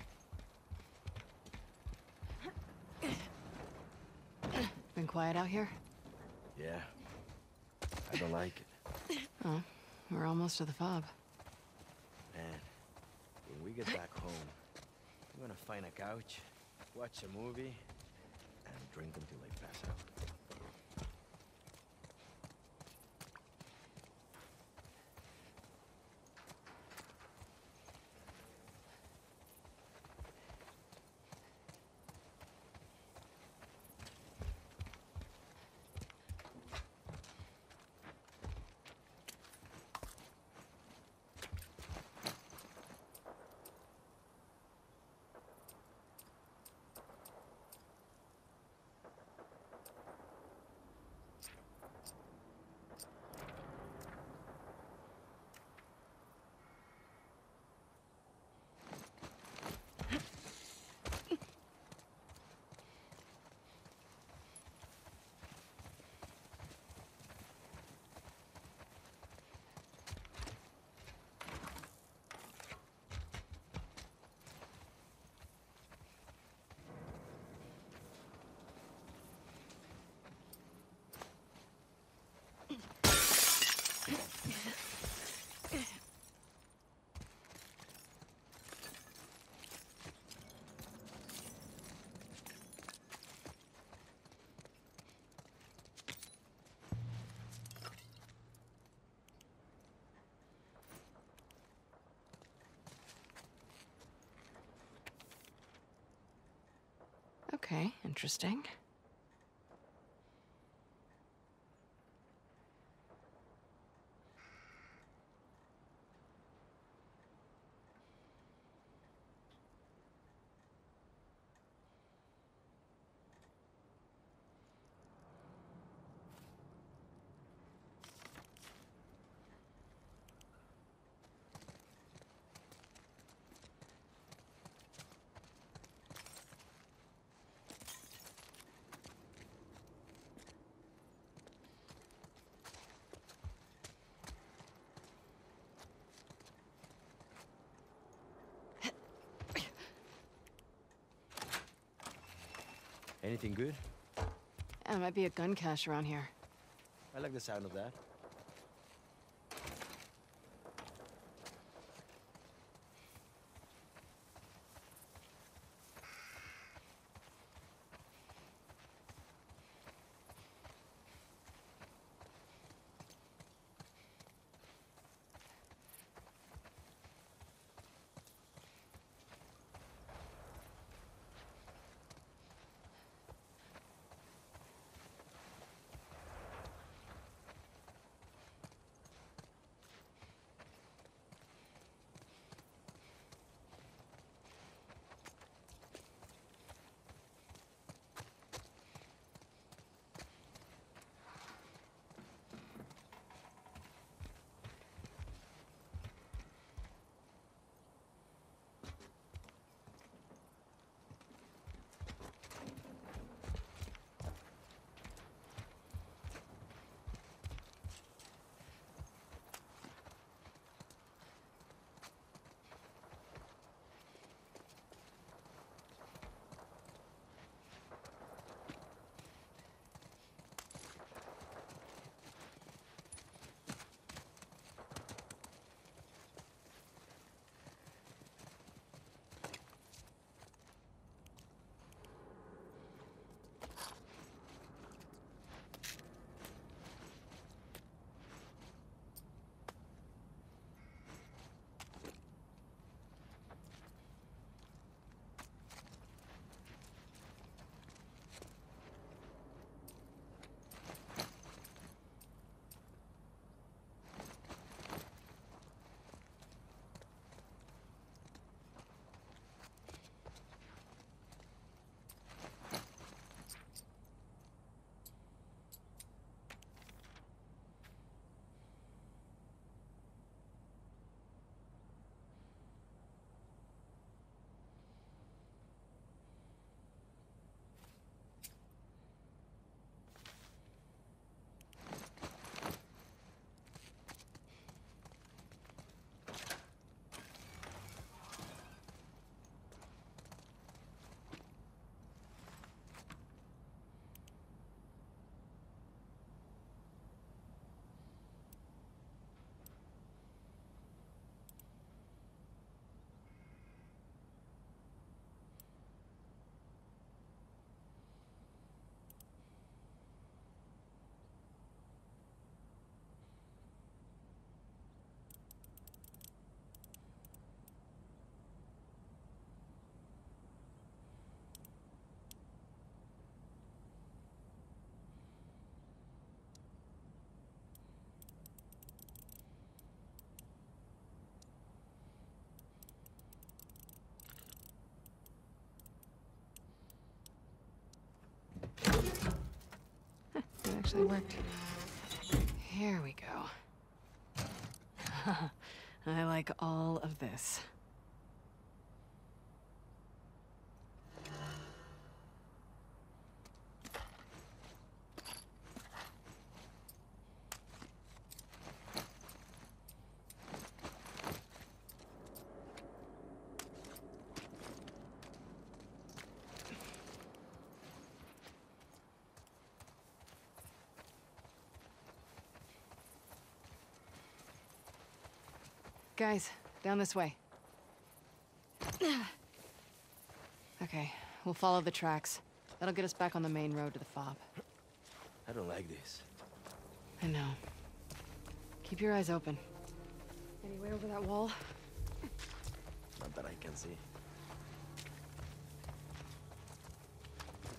Been quiet out here? Yeah. I don't like it. Oh, we're almost to the fob. Man, when we get back home, I'm gonna find a couch, watch a movie, and drink until I pass out. Okay, interesting. Anything good? Yeah, there might be a gun cache around here. I like the sound of that. It actually worked. Here we go. I like all of this. Guys, down this way. Okay, we'll follow the tracks. That'll get us back on the main road to the fob. I don't like this. I know. Keep your eyes open. Any way over that wall? Not that I can see.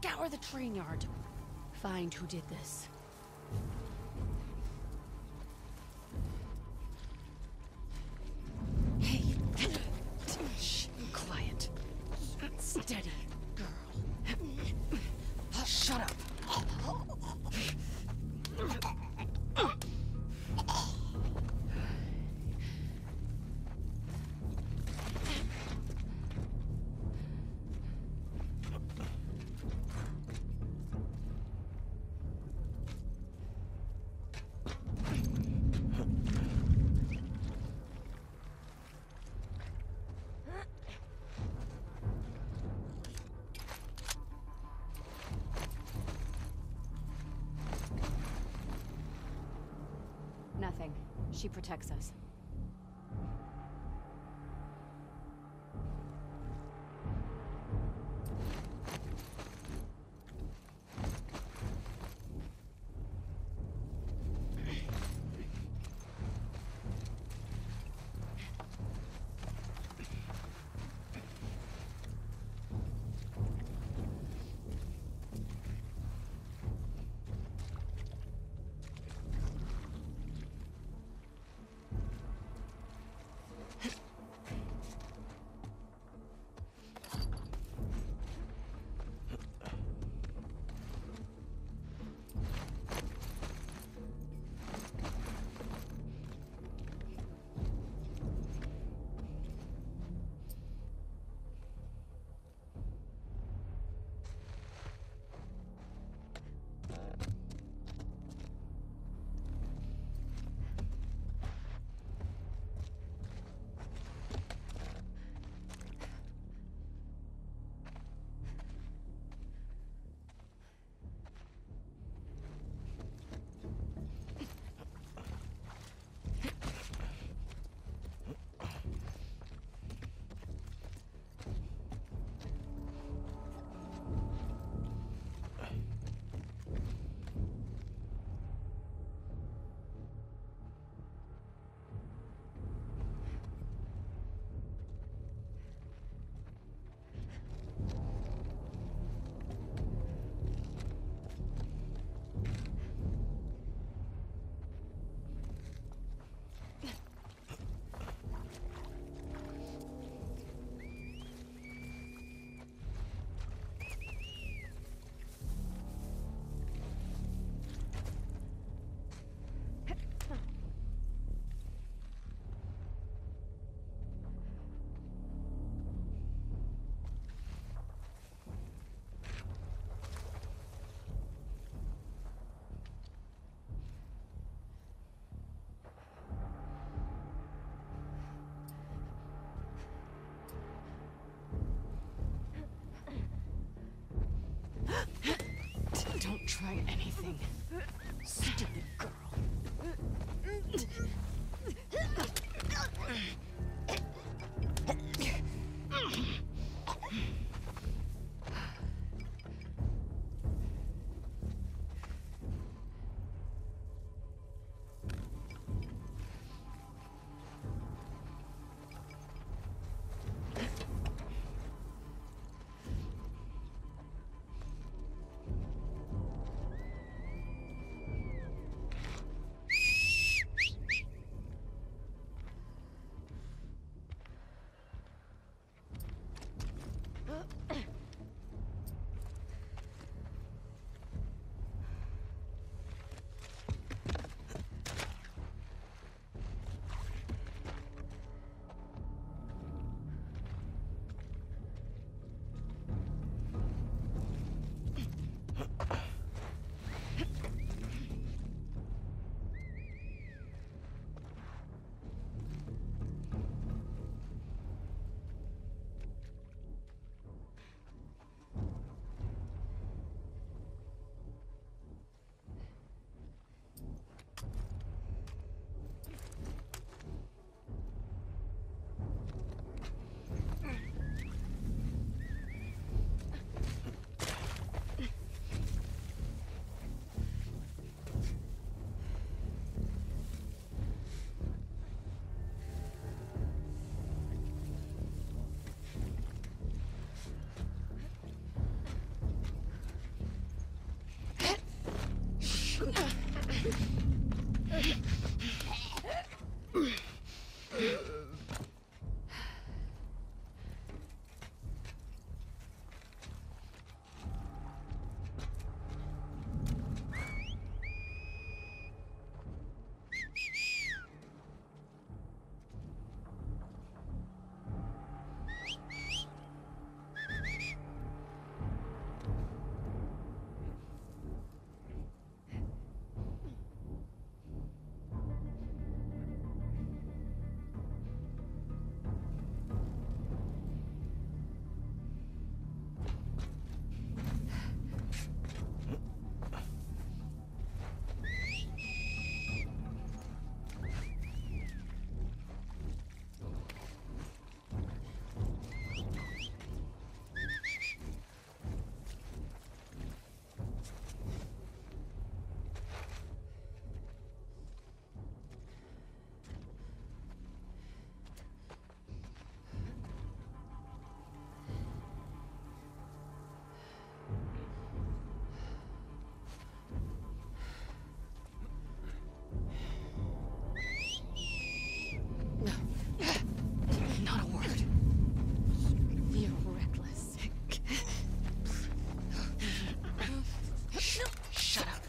Scour the train yard. Find who did this. Hey. Shh. Quiet. Steady, girl. Shut up. Nothing. She protects us. Don't try anything. Stupid girl. Not a word. You're reckless. Shut up.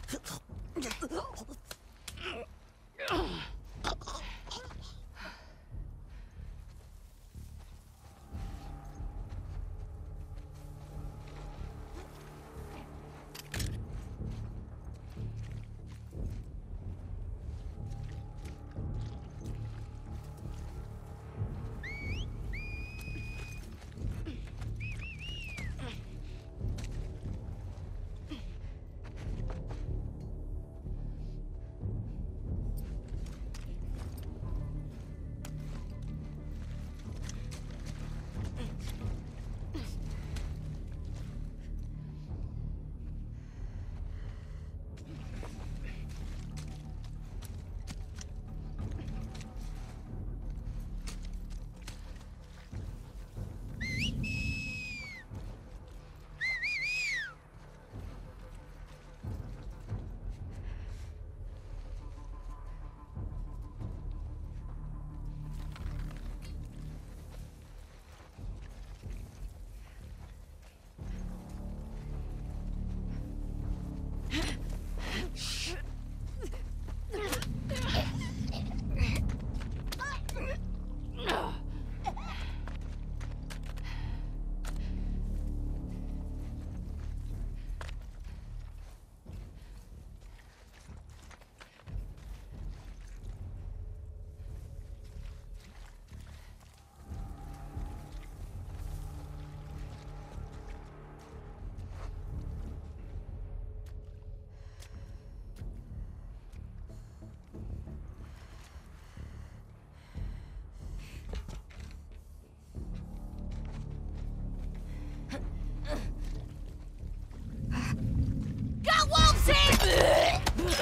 Got wolves here!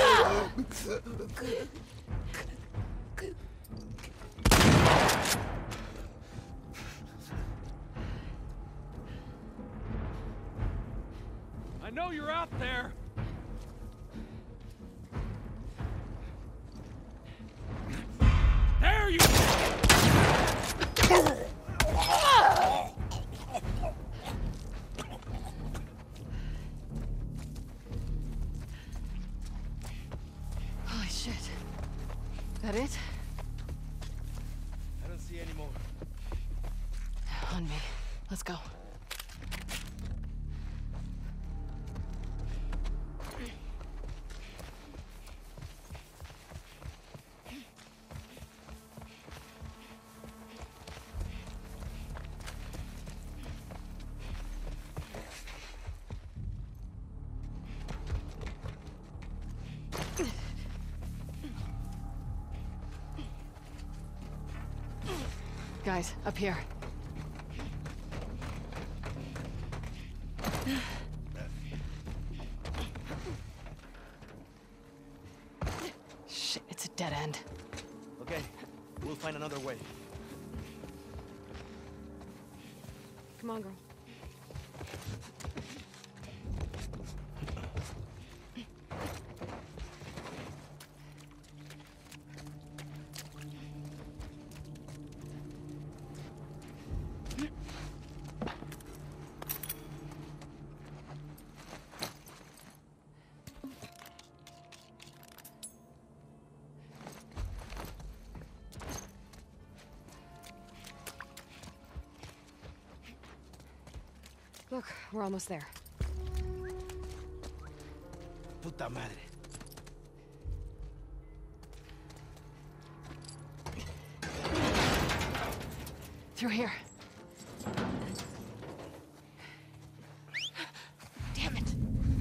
I know you're out there! There you Holy shit. That it? I don't see any more. On me. Let's go. Guys, up here. Shit, it's a dead end. Okay, we'll find another way. Come on, girl. Look, we're almost there. Puta madre. Through here. Damn it.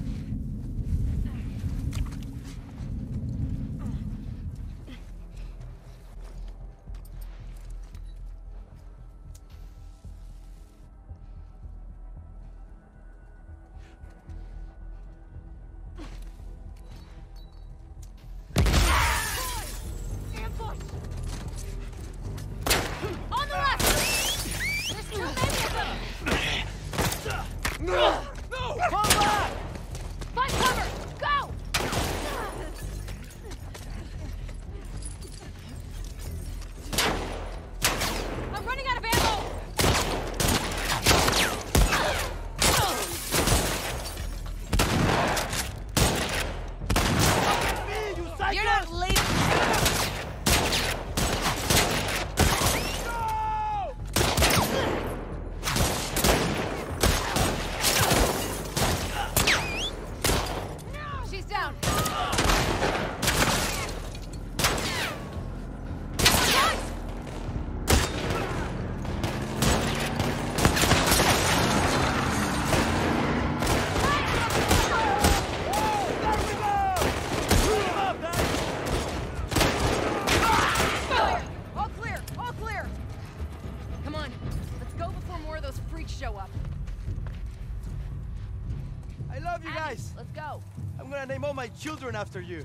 Children after you.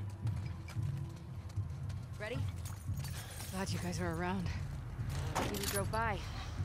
Ready? Glad you guys are around. Maybe we drove by.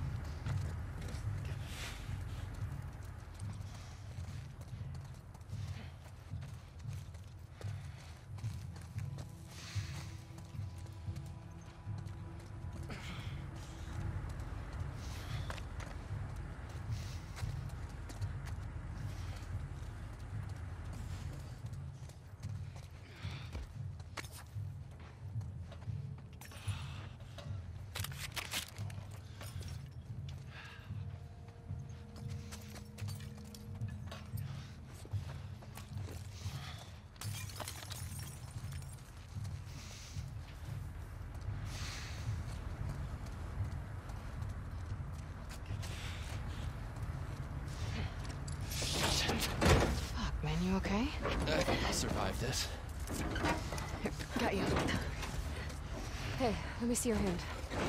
You okay? I think I'll survive this. Here, got you. Hey, let me see your hand.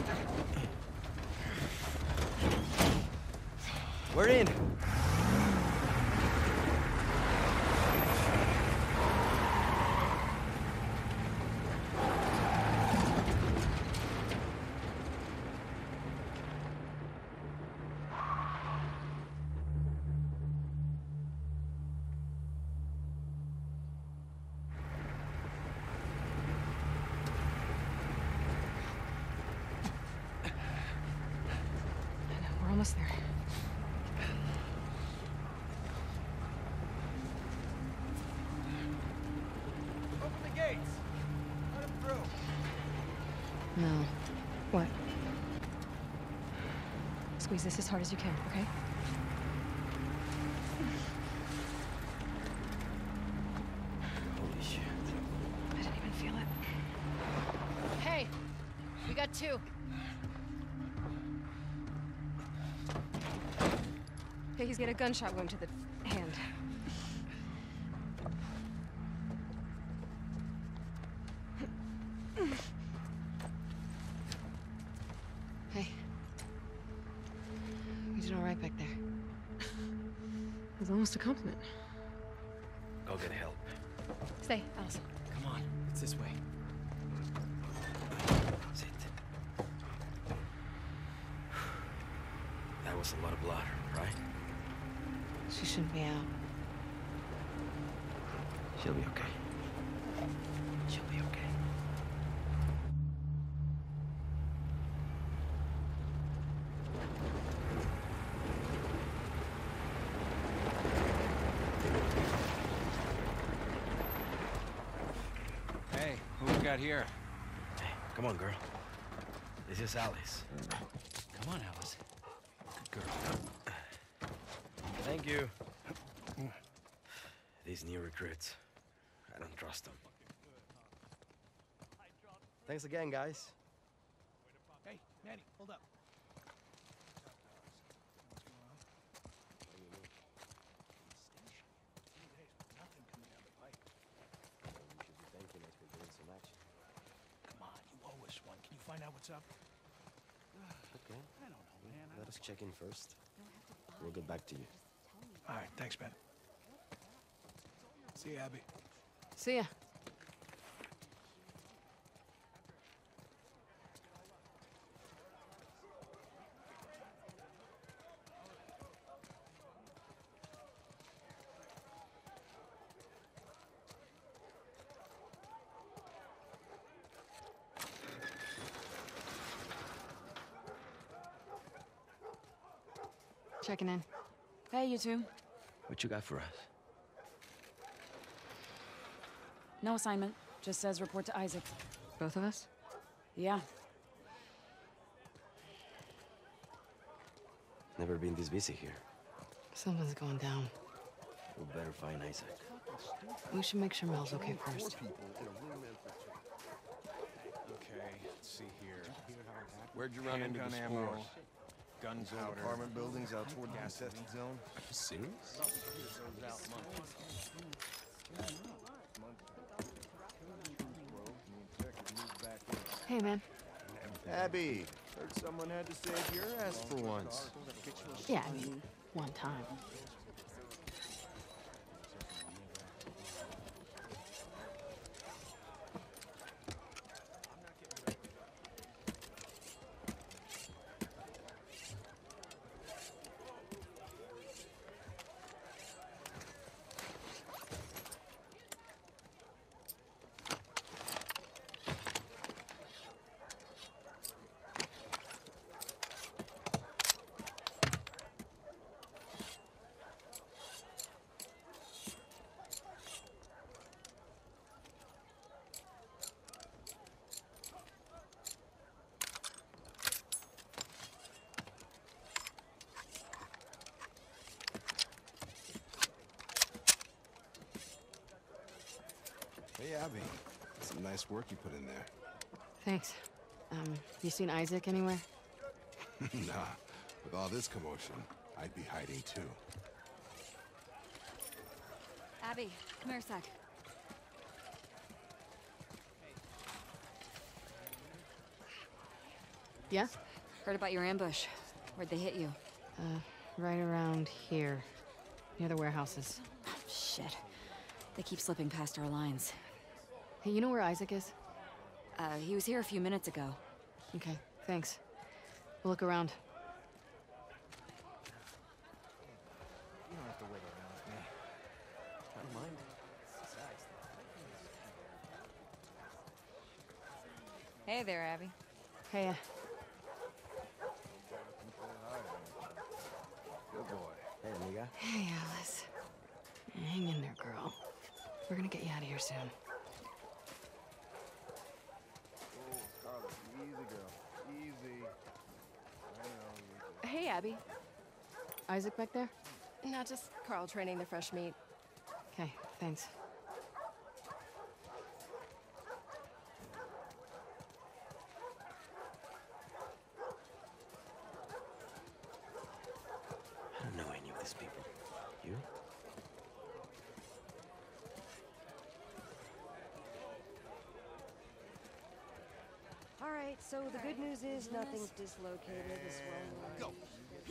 We're in. Almost there. Open the gates. Let him through. No. What? Squeeze this as hard as you can, okay? Holy shit. I didn't even feel it. Hey, we got two. Hey, he's got a gunshot wound to the hand. Hey. We did all right back there. It was almost a compliment. Go get help. Stay, Alice. Come on, it's this way. Sit. That was a lot of blood, right? She shouldn't be out. She'll be okay. She'll be okay. Hey, who we got here? Hey, come on, girl. This is Alice. Come on, Alice. Good girl. Hey, Thank you. These new recruits, I don't trust them. Thanks again, guys. Hey, Manny, hold up. Nothing coming down the pipe. You should be thanking us for doing some action. Come on, you owe us one. Can you find out what's up? Okay. I don't know, man. Let us check in first. We'll get back to you. All right, thanks, man. See you, Abby. See ya. Checking in. Hey, you two. What you got for us? No assignment. Just says report to Isaac. Both of us? Yeah. Never been this busy here. Something's going down. We better find Isaac. We should make sure Mel's okay first. Okay, let's see here. Where'd you run into the Handgun spores? ammo, gunpowder, Apartment buildings out toward the contested zone. Are you serious? Hey, man. Abby, heard someone had to save your ass for once. Yeah, I mean, one time. Hey, Abby. Some nice work you put in there. Thanks. Um, you seen Isaac anywhere? Nah. With all this commotion, I'd be hiding too. Abby, come here a sec. Yeah? Heard about your ambush. Where'd they hit you? Uh, right around here. Near the warehouses. Shit. They keep slipping past our lines. Hey, you know where Isaac is? Uh, he was here a few minutes ago. Okay, thanks. We'll look around. You don't have to wait around with me. I don't mind. Hey there, Abby. Hey, uh, Good boy. Hey, amiga. hey, Alice. Hang in there, girl. We're gonna get you out of here soon. Oh, Scarlet, easy, girl. Easy. I know, easy. Hey, Abby. Isaac back there? Not just Carl training the fresh meat. Okay, thanks. I don't know any of these people. You? All right, so the good news is nothing's dislocated as well. Go.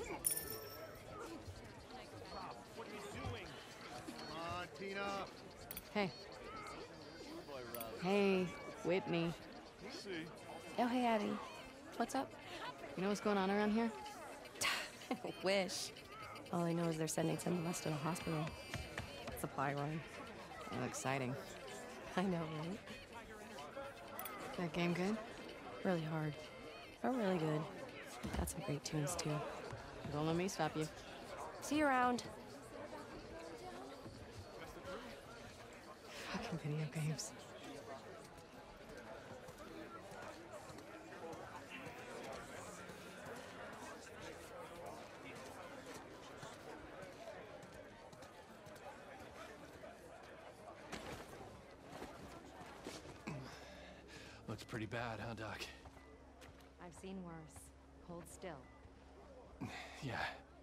What are you doing? Come on, Tina. Hey. Hey, Whitney. See. Oh, hey, Abby. What's up? You know what's going on around here? Wish. All I know is they're sending some of us to the hospital. Supply run. Oh, exciting. I know, right? That game good? Really hard. But really good. Got some great tunes, too. Don't let me stop you. See you around. Fucking video games. pretty bad, huh, Doc? I've seen worse. Hold still. Yeah.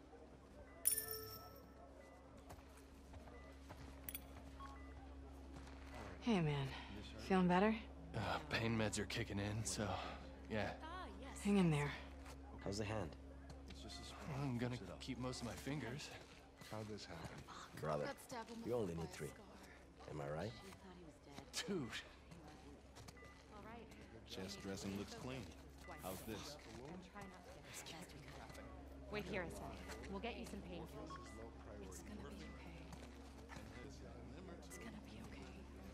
Hey, man. Feeling better? Uh, pain meds are kicking in, so yeah. Hang in there. How's the hand? Well, I'm gonna keep most of my fingers. How'd this happen? Brother, you only need three. Am I right? Dude. Chest dressing looks clean. How's this? Wait here a second. We'll get you some painkillers. It's gonna be okay. It's gonna be okay.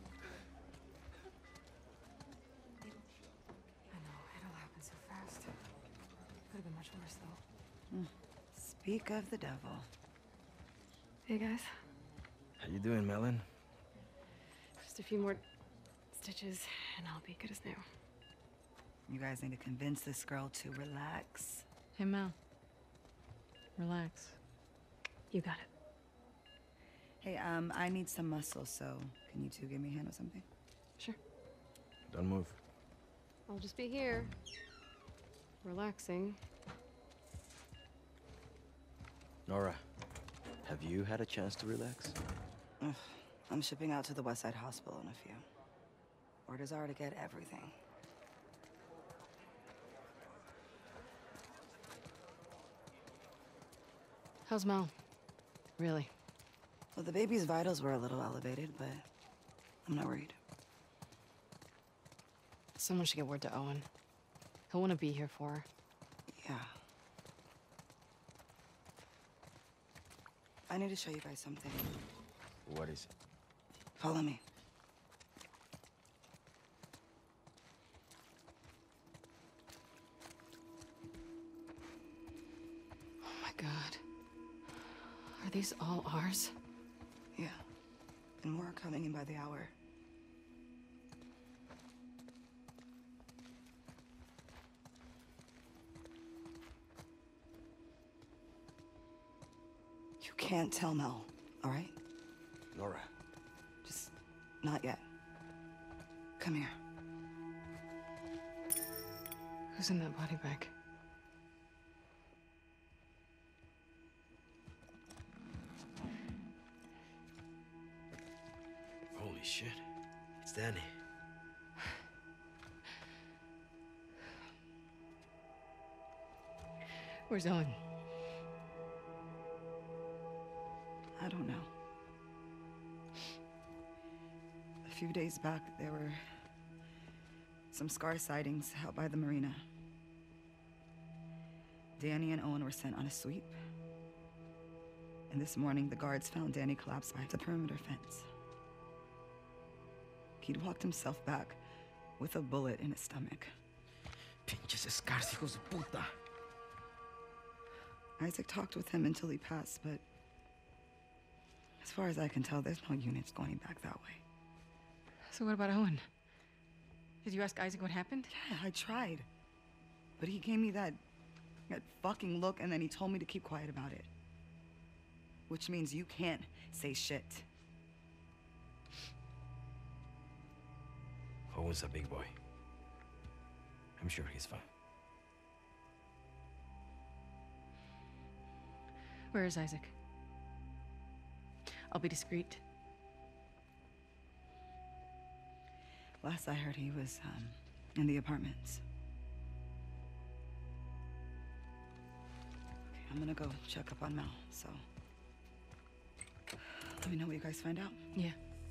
I know, it all happened so fast. Could have been much worse, though. Mm. Speak of the devil. Hey, guys. How you doing, Melon? Just a few more stitches, and I'll be good as new. You guys need to convince this girl to relax. Hey, Mel. Relax. You got it. Hey, um, I need some muscle, so can you two give me a hand with something? Sure. Don't move. I'll just be here. Relaxing. Nora, have you had a chance to relax? Ugh, I'm shipping out to the West Side Hospital in a few. Orders are to get everything. How's Mel? Really? Well, the baby's vitals were a little elevated, but I'm not worried. Someone should get word to Owen. He'll want to be here for her. Yeah. I need to show you guys something. What is it? Follow me. Oh my God. Are these all ours? Yeah. And more are coming in by the hour. You can't tell Mel, all right? Nora. Just not yet. Come here. Who's in that body bag? Holy shit. It's Danny. Where's Owen? I don't know. A few days back, there were some scar sightings out by the marina. Danny and Owen were sent on a sweep. And this morning, the guards found Danny collapsed by the perimeter fence. He'd walked himself back with a bullet in his stomach. Pinches scars, hijos de puta. Isaac talked with him until he passed, but as far as I can tell, there's no units going back that way. So what about Owen? Did you ask Isaac what happened? Yeah, I tried. But he gave me that, that fucking look, and then he told me to keep quiet about it. Which means you can't say shit. Owen's a big boy. I'm sure he's fine. Where is Isaac? I'll be discreet. Last I heard, he was um, in the apartments. Okay, I'm gonna go check up on Mel, so let me know what you guys find out. Yeah.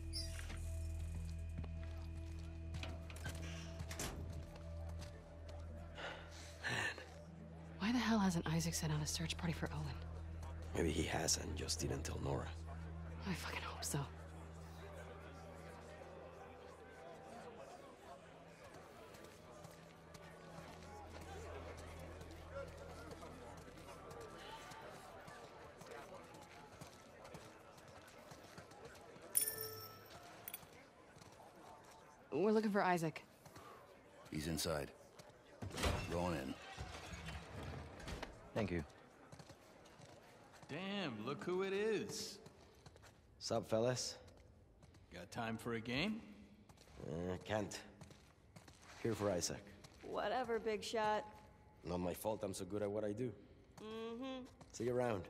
Why the hell hasn't Isaac sent out a search party for Owen? Maybe he has and just didn't tell Nora. I fucking hope so. We're looking for Isaac. He's inside. Going in. Thank you. Damn, look who it is. Sup, fellas? Got time for a game? Uh, can't. Here for Isaac. Whatever, big shot. Not my fault I'm so good at what I do. Mm-hmm. See you around.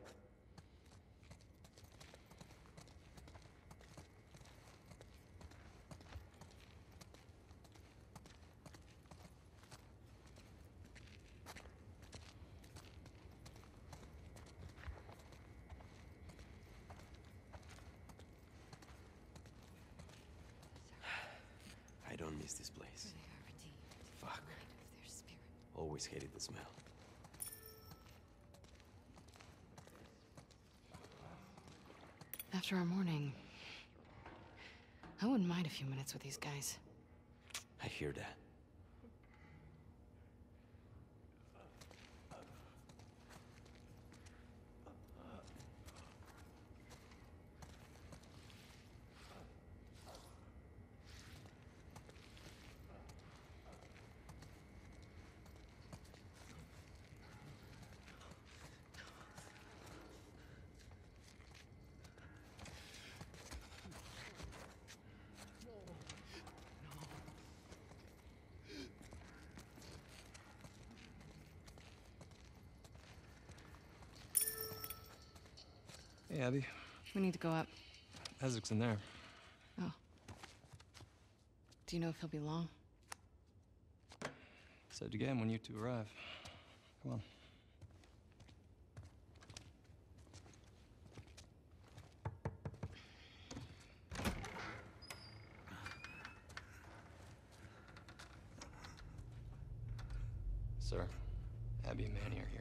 I don't miss this place. Fuck. Always hated the smell. After our morning, I wouldn't mind a few minutes with these guys. I hear that. Hey, Abby. We need to go up. Isaac's in there. Oh. Do you know if he'll be long? Said again when you two arrive. Come on. Sir, Abby and Manny are here.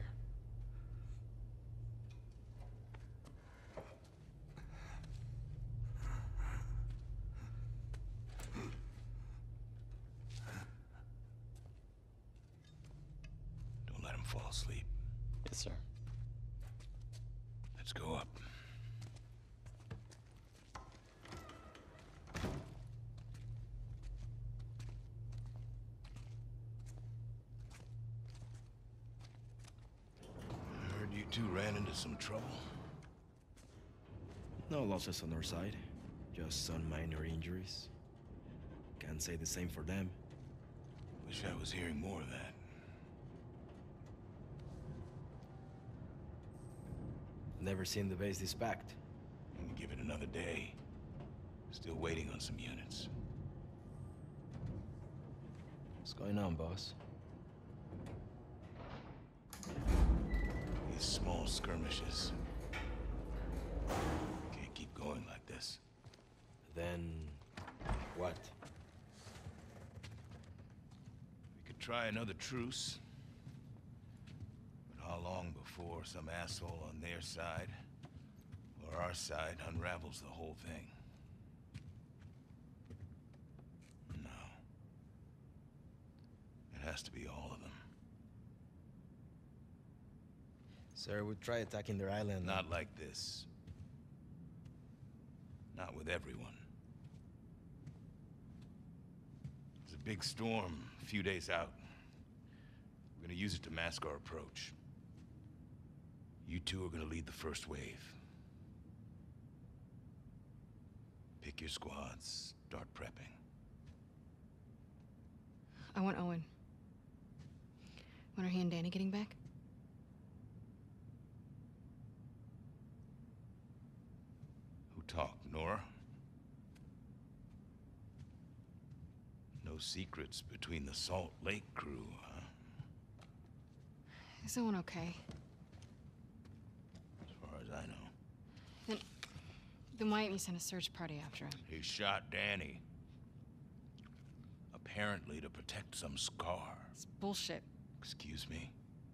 Don't let him fall asleep. Yes, sir. Let's go up. Heard you two ran into some trouble. No losses on our side. Just some minor injuries. Can't say the same for them. Wish I was hearing more of that. Never seen the base this packed. I'm gonna give it another day. Still waiting on some units. What's going on, boss? These small skirmishes. Can't keep going like this. Then... what? We could try another truce. But how long before some asshole on their side or our side unravels the whole thing? No. It has to be all of them. Sir, we try attacking their island. Not like this. Not with everyone. There's a big storm a few days out. We're gonna use it to mask our approach. You two are gonna lead the first wave. Pick your squads, start prepping. I want Owen. When are he and Danny getting back? Who talked, Nora? No secrets between the Salt Lake crew, huh? Is Owen okay? As far as I know. Then... Then why didn't you send a search party after him? He shot Danny. Apparently to protect some scar. It's bullshit. Excuse me?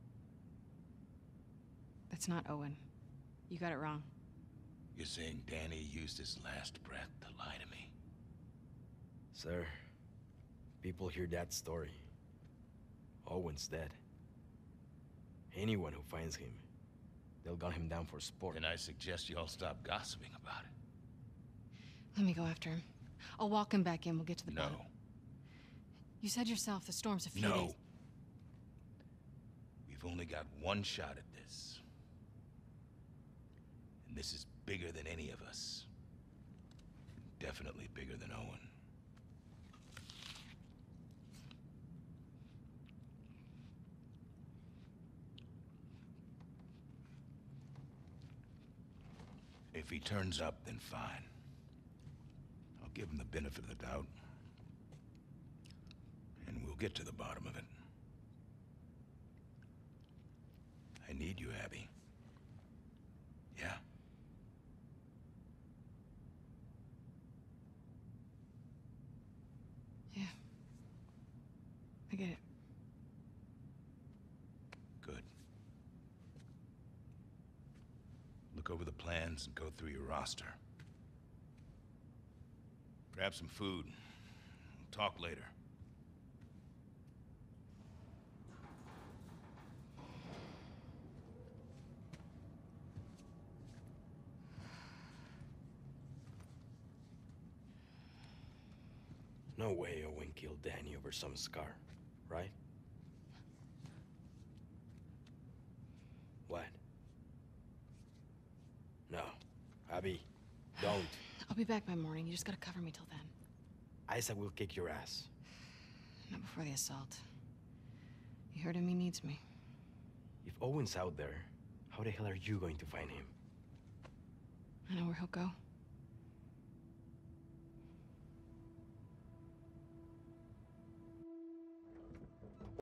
That's not Owen. You got it wrong. You're saying Danny used his last breath to lie to me? Sir, people hear that story. Owen's dead. Anyone who finds him, they'll gun him down for sport. Then I suggest you all stop gossiping about it. Let me go after him. I'll walk him back in. We'll get to the No. bottom. You said yourself the storm's a few No. days. We've only got one shot at this. And this is bigger than any of us. Definitely bigger than Owen. If he turns up, then fine. I'll give him the benefit of the doubt. And we'll get to the bottom of it. I need you, Abby. Yeah? Yeah. I get it. Good. Look over the plans and go through your roster. Grab some food. We'll talk later. No way Owen killed Danny over some scar, right? What? No. Abby, don't. I'll be back by morning. You just gotta cover me till then. Isaac will kick your ass. Not before the assault. You heard him, he needs me. If Owen's out there, how the hell are you going to find him? I know where he'll go.